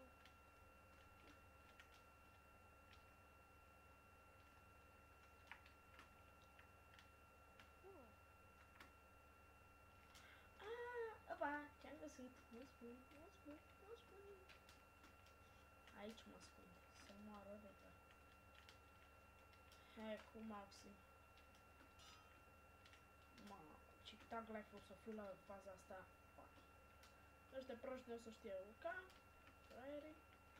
Ah, opa, ce-am găsit? Nu spun, nu spun, nu spun. Aici mă spun, să moară repede. Hai cu maxim. Mamă, ce tag life o să fiu la faza asta. Fuck. Ăștia proști o să știe urca. Fraierii.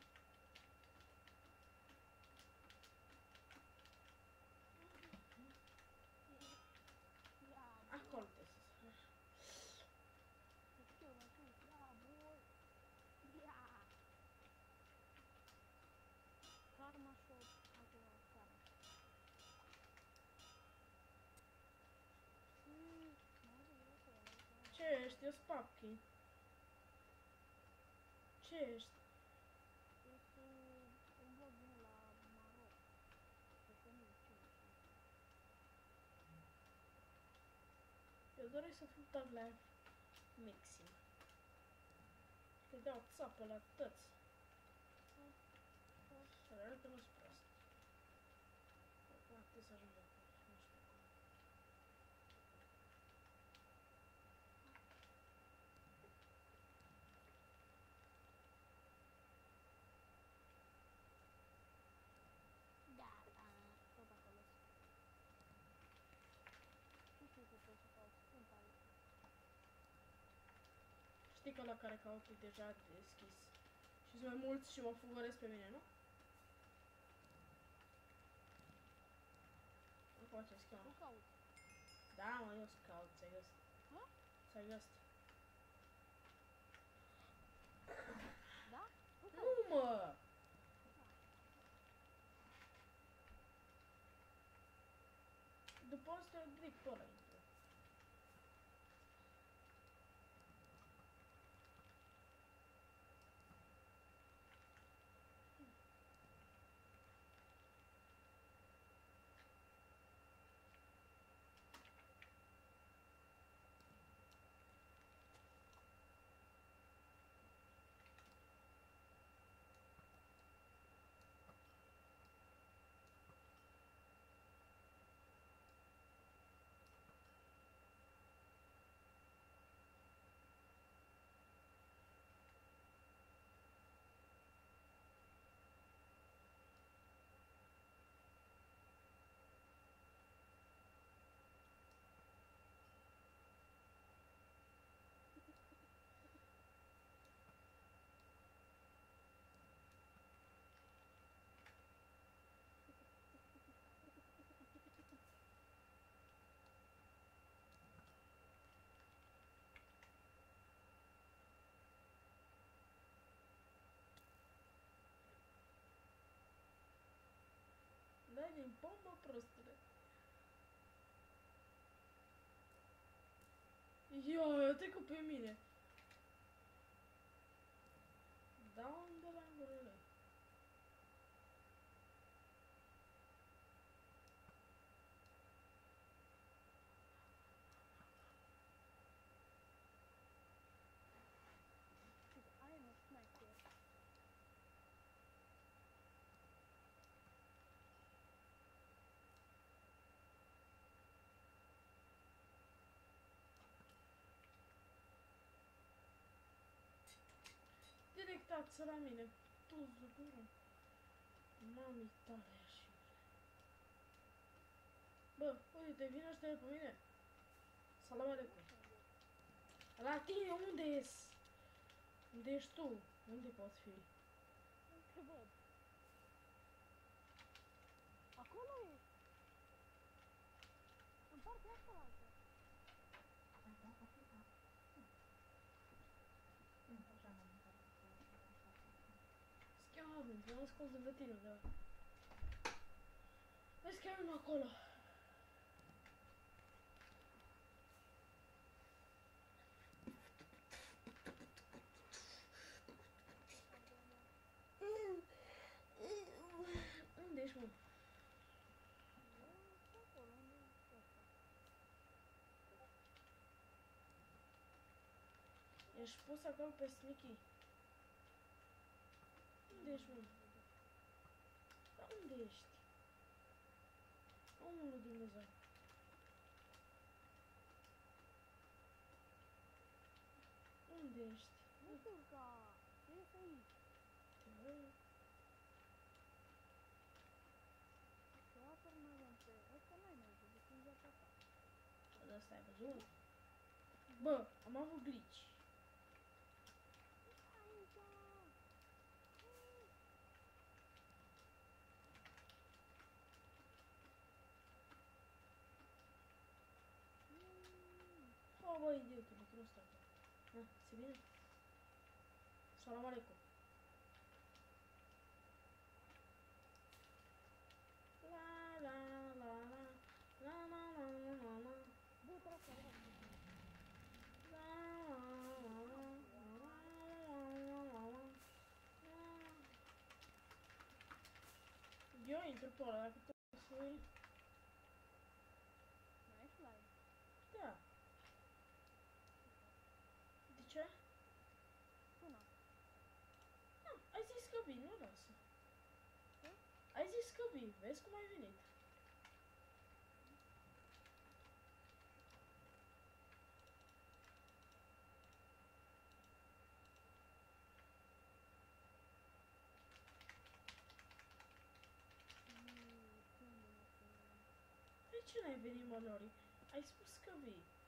Acolo te să Știu, mă sus, ia, boi. Ia. Karma shop, acolo, karma. Mm, Ce ești? Eu sunt Papki. Ce ești? este un blog din la Maroc. Pe femei, ce nu știu. Eu doresc să fiu tag life mixing. Te dau țapă la tăți. Real că nu-s prost. Poate să ajung acolo, nu știu cum. Gata, tot acolo. Nu știu că pot să fac, sunt aici. Știi că la care caut e deja deschis. Și sunt mai mulți și mă fugăresc pe mine, nu? Nu poate să Nu schimbă. caut. Da, mă, eu să caut, ți-ai găsit. Ha? Ți-ai găsit. Da? Nu Nu, caut. mă! După asta direct pe ăla intră. Dai din pombă, prostule. Io, te cu pe mine. Da unde la îngurele. uitați la mine, toți de gură. Mami tale și... Bă, uite, vine ăștia de pe mine. Salam aleikum. La tine, unde ești? Unde ești tu? Unde poți fi? Nu te văd. Acolo ești. În partea asta la altă. Schiamă, te-am ascuns lângă tine undeva. Vezi că e unul acolo. Unde ești, mă? E acolo, unde ești ăsta? Ești pus acolo pe sneaky. Unde ești, mă? Dar unde ești? Omul lui Dumnezeu. Unde ești? Nu te urca. Ești aici. Te văd. Deodată nu mai avem pe... Ăsta n-ai mai văzut, în viața ta. Dar asta ai văzut? Bă, am avut glitch. Aici! Oh, bă, idiotule, că nu stă acolo. Na, se bine? Salam aleikum. La la la la la la la la la la Du-te asta, da. la la la la la la. Eu intru pe ăla, dacă tu sui. Mai ești live? Da. De ce? Până. Ah, ai zis că vii, nu lasă. Ce? Ai zis că vii, vezi cum ai venit. De ce n-ai venit, mă, Lori? Ai spus că vii.